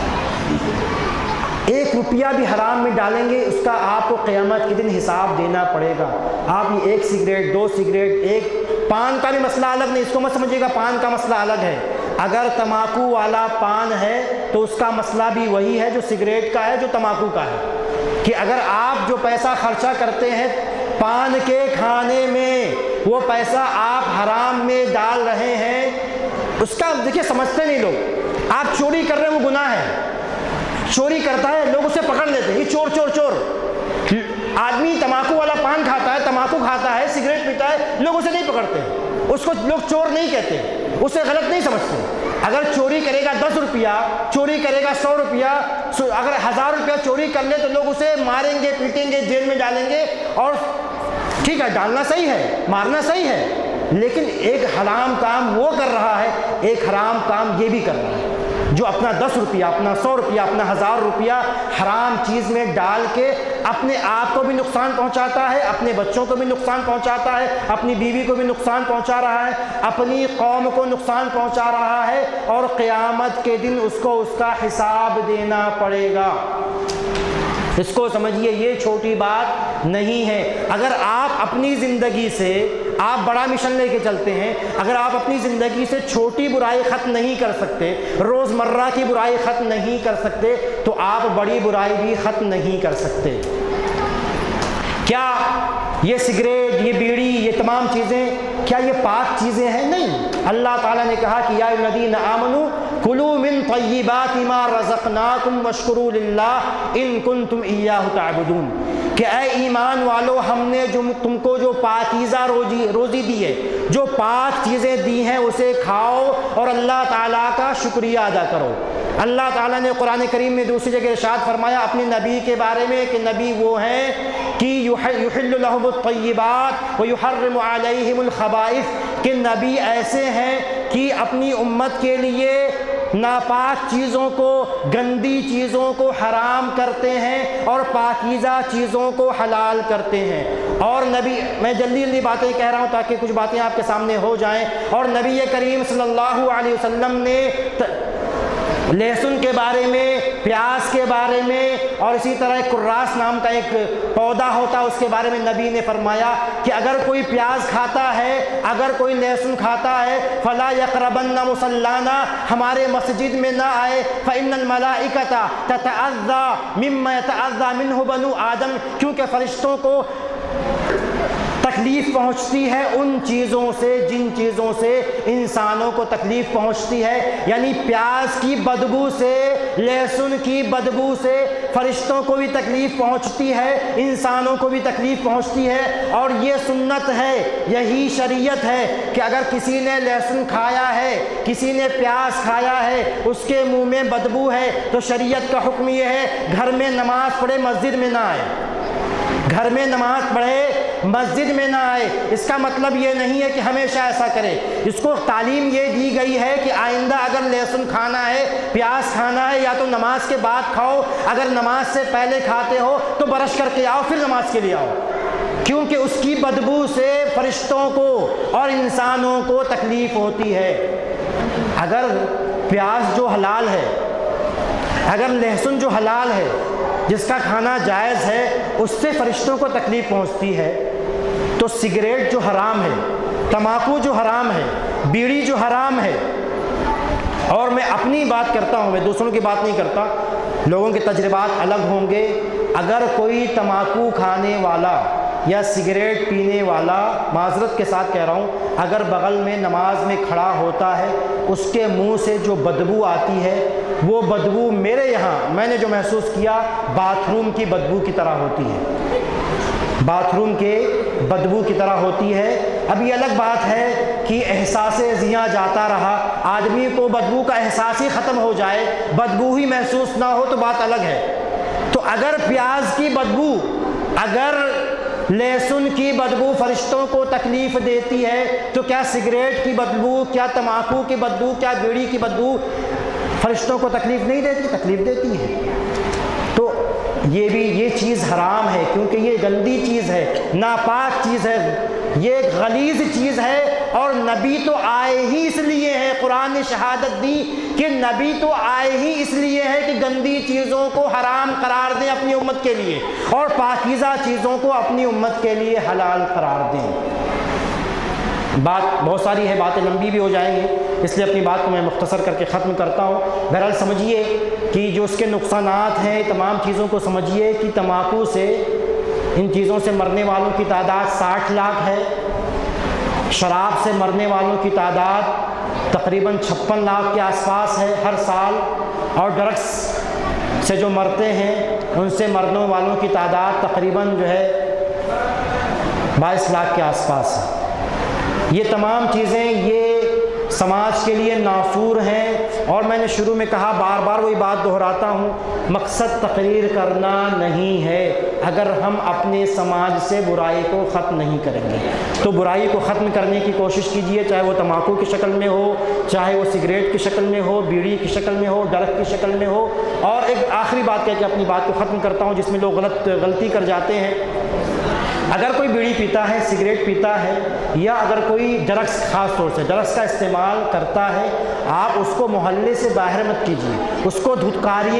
ایک روپیہ بھی حرام میں ڈالیں گے، اس کا آپ کو قیامت کے دن حساب دینا پڑے گا۔ آپ یہ ایک سگریٹ، دو سگریٹ، ایک پان کا بھی مسئلہ الگ نہیں، اس کو مت سمجھیے گا پان کا مسئلہ الگ ہے۔ اگر تمباکو والا پان ہے تو اس کا مسئلہ بھی وہی ہے جو سگریٹ کا ہے، جو تمباکو کا ہے، کہ اگر آپ جو پیسہ خرچہ کرتے ہیں پان کے کھانے میں، وہ پیسہ آپ حرام میں ڈال رہے ہیں، اس کا دیکھیے سمجھتے نہیں لوگ۔ آپ چوری کر رہے ہیں وہ گناہ ہے، چوری کرتا ہے لوگ اسے پکڑ لیتے ہیں، یہ چور چور چور۔ آدمی تمباکو والا پان کھاتا ہے، تمباکو کھاتا ہے، سگریٹ پیتا ہے، لوگ اسے نہیں پکڑتے، اس کو لوگ چور نہیں کہتے، اسے غلط نہیں سمجھتے۔ اگر چوری کرے گا دس روپیہ، چوری کرے گا سو روپیہ، اگر ہزار روپیہ چوری کر لے تو لوگ اسے ماریں گے، پیٹیں گے، جیل میں ڈالیں گے، اور ٹھیک ہے ڈالنا صحیح ہے، مارنا صحیح ہے، لیکن ایک حرام کام وہ کر رہا ہے، ایک حرام کام یہ بھی کر رہا ہے، جو اپنا دس روپیہ اپنا سو روپیہ اپنا ہزار روپیہ حرام چیز میں ڈال کے اپنے آپ کو بھی نقصان پہنچاتا ہے، اپنے بچوں کو بھی نقصان پہنچاتا ہے، اپنی بیوی کو بھی نقصان پہنچا رہا ہے، اپنی قوم کو نقصان پہنچا رہا ہے، اور قیامت کے دن اس کو اس کا حساب دینا پڑے گا۔ اس کو سمجھیے، یہ چھوٹی بات نہیں ہے۔ اگر آپ اپنی زندگی سے، آپ بڑا مشن لے کے چلتے ہیں، اگر آپ اپنی زندگی سے چھوٹی برائی ختم نہیں کر سکتے، روزمرہ کی برائی ختم نہیں کر سکتے، تو آپ بڑی برائی بھی ختم نہیں کر سکتے۔ کیا یہ سگریٹ، یہ بیڑی، یہ تمام چیزیں کیا یہ پاک چیزیں ہیں؟ نہیں۔ اللہ تعالیٰ نے کہا کہ یا ایھا الذین آمنوا کلوا من طیبات ما رزقناکم واشکروا للہ ان کنتم ایاہ تعبدون، کہ اے ایمان والو، ہم نے جو تم کو جو پاکیزہ روزی روزی دی ہے، جو پاک چیزیں دی ہیں، اسے کھاؤ اور اللہ تعالیٰ کا شکریہ ادا کرو۔ اللہ تعالیٰ نے قرآن کریم میں دوسری جگہ ارشاد فرمایا اپنے نبی کے بارے میں کہ نبی وہ ہیں کہ یحل لہم الطیبات ویحرم علیہم الخبائث، کہ نبی ایسے ہیں کہ اپنی امت کے لیے ناپاک چیزوں کو، گندی چیزوں کو حرام کرتے ہیں اور پاکیزہ چیزوں کو حلال کرتے ہیں۔ اور نبی، میں جلدی جلدی باتیں کہہ رہا ہوں تاکہ کچھ باتیں آپ کے سامنے ہو جائیں، اور نبی کریم صلی اللہ علیہ وسلم نے لہسن کے بارے میں، پیاز کے بارے میں، اور اسی طرح کراس نام کا ایک پودا ہوتا ہے، اس کے بارے میں نبی نے فرمایا کہ اگر کوئی پیاز کھاتا ہے، اگر کوئی لہسن کھاتا ہے، فلا یقربن مصلانا، ہمارے مسجد میں نہ آئے، فإن الملائکۃ تتأذی مما یتأذی منہ بنو آدم، کیونکہ فرشتوں کو تکلیف پہنچتی ہے ان چیزوں سے جن چیزوں سے انسانوں کو تکلیف پہنچتی ہے۔ یعنی پیاز کی بدبو سے، لہسن کی بدبو سے فرشتوں کو بھی تکلیف پہنچتی ہے، انسانوں کو بھی تکلیف پہنچتی ہے، اور یہ سنت ہے، یہی شریعت ہے کہ اگر کسی نے لہسن کھایا ہے، کسی نے پیاز کھایا ہے، اس کے منہ میں بدبو ہے، تو شریعت کا حکم یہ ہے گھر میں نماز پڑھے، مسجد میں نہ آئے، گھر میں نماز پڑھے، مسجد میں نہ آئے۔ اس کا مطلب یہ نہیں ہے کہ ہمیشہ ایسا کرے، اس کو تعلیم یہ دی گئی ہے کہ آئندہ اگر لہسن کھانا ہے، پیاز کھانا ہے، یا تو نماز کے بعد کھاؤ، اگر نماز سے پہلے کھاتے ہو تو برش کر کے آؤ، پھر نماز کے لیے آؤ، کیونکہ اس کی بدبو سے فرشتوں کو اور انسانوں کو تکلیف ہوتی ہے۔ اگر پیاز جو حلال ہے، اگر لہسن جو حلال ہے، جس کا کھانا جائز ہے، اس سے فرشتوں کو تکلیف پہنچتی ہے، تو سگریٹ جو حرام ہے، تمباکو جو حرام ہے، بیڑی جو حرام ہے، اور میں اپنی بات کرتا ہوں، میں دوسروں کی بات نہیں کرتا، لوگوں کے تجربات الگ ہوں گے، اگر کوئی تمباکو کھانے والا یا سگریٹ پینے والا، معذرت کے ساتھ کہہ رہا ہوں، اگر بغل میں نماز میں کھڑا ہوتا ہے، اس کے منہ سے جو بدبو آتی ہے، وہ بدبو میرے یہاں میں نے جو محسوس کیا، باتھ روم کی بدبو کی طرح ہوتی ہے، باتھ روم کے بدبو کی طرح ہوتی ہے۔ اب یہ الگ بات ہے کہ احساس زیاں جاتا رہا، آدمی کو بدبو کا احساس ہی ختم ہو جائے، بدبو ہی محسوس نہ ہو، تو بات الگ ہے۔ تو اگر پیاز کی بدبو، اگر لہسن کی بدبو فرشتوں کو تکلیف دیتی ہے، تو کیا سگریٹ کی بدبو، کیا تمباکو کی بدبو، کیا بیڑی کی بدبو فرشتوں کو تکلیف نہیں دیتی؟ تکلیف دیتی ہے۔ تو یہ بھی یہ چیز حرام ہے، کیونکہ یہ گندی چیز ہے، ناپاک چیز ہے، یہ ایک غلیظ چیز ہے، اور نبی تو آئے ہی اس لیے ہیں، قرآن نے شہادت دی کہ نبی تو آئے ہی اس لیے ہے کہ گندی چیزوں کو حرام قرار دیں اپنی امت کے لیے، اور پاکیزہ چیزوں کو اپنی امت کے لیے حلال قرار دیں۔ بات بہت ساری ہے، باتیں لمبی بھی ہو جائیں گی، اس لیے اپنی بات کو میں مختصر کر کے ختم کرتا ہوں۔ بہرحال سمجھیے کہ جو اس کے نقصانات ہیں، تمام چیزوں کو سمجھیے کہ تمباکو سے، ان چیزوں سے مرنے والوں کی تعداد ساٹھ لاکھ ہے، شراب سے مرنے والوں کی تعداد تقریباً چھپن لاکھ کے آس پاس ہے ہر سال، اور ڈرگس سے جو مرتے ہیں ان سے مرنے والوں کی تعداد تقریباً جو ہے بائیس لاکھ کے آس پاس ہے۔ یہ تمام چیزیں یہ سماج کے لیے نافور ہیں۔ اور میں نے شروع میں کہا، بار بار وہی بات دہراتا ہوں، مقصد تقریر کرنا نہیں ہے۔ اگر ہم اپنے سماج سے برائی کو ختم نہیں کریں گے تو برائی کو ختم کرنے کی کوشش کیجئے، چاہے وہ تمباکو کی شکل میں ہو، چاہے وہ سگریٹ کی شکل میں ہو، بیڑی کی شکل میں ہو، ڈرگ کی شکل میں ہو۔ اور ایک آخری بات کہہ کے اپنی بات کو ختم کرتا ہوں، جس میں لوگ غلط غلطی کر جاتے ہیں۔ اگر کوئی بیڑی پیتا ہے، سگریٹ پیتا ہے، یا اگر کوئی ڈرگس، خاص طور سے ڈرگس کا استعمال کرتا ہے، آپ اس کو محلے سے باہر مت کیجیے، اس کو دھتکاریے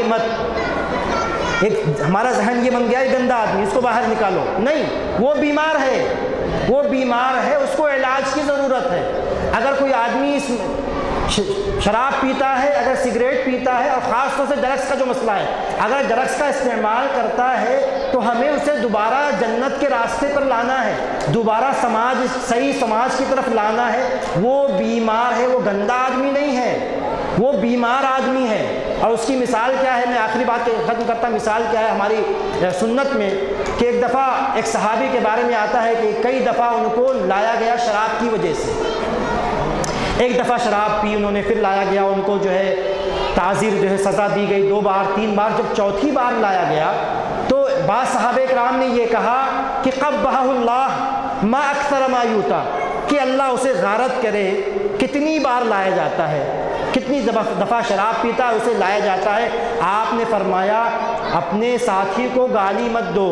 مت۔ ایک ہمارا ذہن یہ بن گیا ہے گندا آدمی، اس کو باہر نکالو، نہیں، وہ بیمار ہے، وہ بیمار ہے، اس کو علاج کی ضرورت ہے۔ اگر کوئی آدمی اس شراب پیتا ہے، اگر سگریٹ پیتا ہے، اور خاص طور سے ڈرگس کا جو مسئلہ ہے، اگر ڈرگس کا استعمال کرتا ہے تو ہمیں اسے دوبارہ جنت کے راستے پر لانا ہے، دوبارہ سماج، صحیح سماج کی طرف لانا ہے۔ وہ بیمار ہے، وہ گندا آدمی نہیں ہے، وہ بیمار آدمی ہے۔ اور اس کی مثال کیا ہے، میں آخری بات ختم کرتا، مثال کیا ہے ہماری سنت میں، کہ ایک دفعہ ایک صحابی کے بارے میں آتا ہے کہ کئی دفعہ ان کو لایا گیا شراب کی وجہ سے۔ ایک دفعہ شراب پی انہوں نے، پھر لایا گیا، ان کو جو ہے تعزیر، جو ہے سزا دی گئی، دو بار، تین بار۔ جب چوتھی بار لایا گیا تو بعض صحابہ کرام نے یہ کہا کہ قبحہ اللہ ما اکثر ما یوتا، کہ اللہ اسے غارت کرے، کتنی بار لایا جاتا ہے، کتنی دفعہ شراب پیتا ہے اسے لایا جاتا ہے۔ آپ نے فرمایا اپنے ساتھی کو گالی مت دو،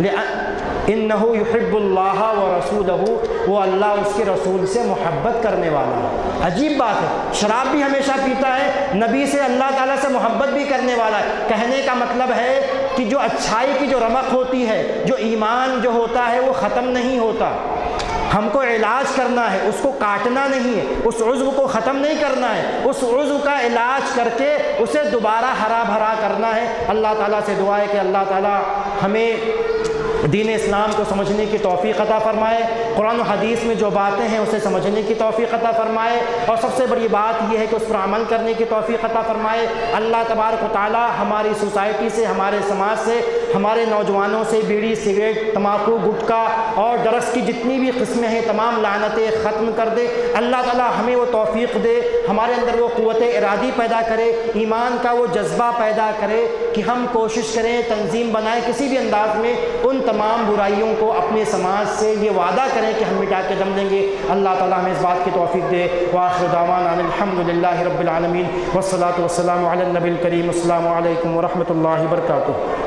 انہ یحب اللہ ورسولہ، وہ اللہ اس کے رسول سے محبت کرنے والا ہے۔ عجیب بات ہے، شراب بھی ہمیشہ پیتا ہے، نبی سے، اللہ تعالیٰ سے محبت بھی کرنے والا ہے۔ کہنے کا مطلب ہے کہ جو اچھائی کی جو رمق ہوتی ہے، جو ایمان جو ہوتا ہے، وہ ختم نہیں ہوتا۔ ہم کو علاج کرنا ہے، اس کو کاٹنا نہیں ہے، اس عضو کو ختم نہیں کرنا ہے، اس عضو کا علاج کر کے اسے دوبارہ ہرا بھرا کرنا ہے۔ اللہ تعالیٰ سے دعا ہے کہ اللہ تعالیٰ ہمیں دین اسلام کو سمجھنے کی توفیق عطا فرمائے، قرآن و حدیث میں جو باتیں ہیں اسے سمجھنے کی توفیق عطا فرمائے، اور سب سے بڑی بات یہ ہے کہ اس پر عمل کرنے کی توفیق عطا فرمائے۔ اللہ تبارک و تعالی ہماری سوسائٹی سے، ہمارے سماج سے، ہمارے نوجوانوں سے بیڑی، سگریٹ، تمباکو، گٹکا اور ڈرگس کی جتنی بھی قسمیں ہیں تمام لعنتیں ختم کر دے۔ اللہ تعالی ہمیں وہ توفیق دے، ہمارے اندر وہ قوت ارادی پیدا کرے، ایمان کا وہ جذبہ پیدا کرے کہ ہم کوشش کریں، تنظیم بنائیں، کسی بھی انداز میں ان تمام برائیوں کو اپنے سماج سے یہ وعدہ کریں کہ ہم مٹا کے دم دیں گے۔ اللہ تعالیٰ ہمیں اس بات کی توفیق دے۔ وآخر دعوانا الحمد للہ رب العالمین، والصلاۃ والسلام علی النبی الکریم۔ السلام علیکم ورحمۃ اللہ وبرکاتہ۔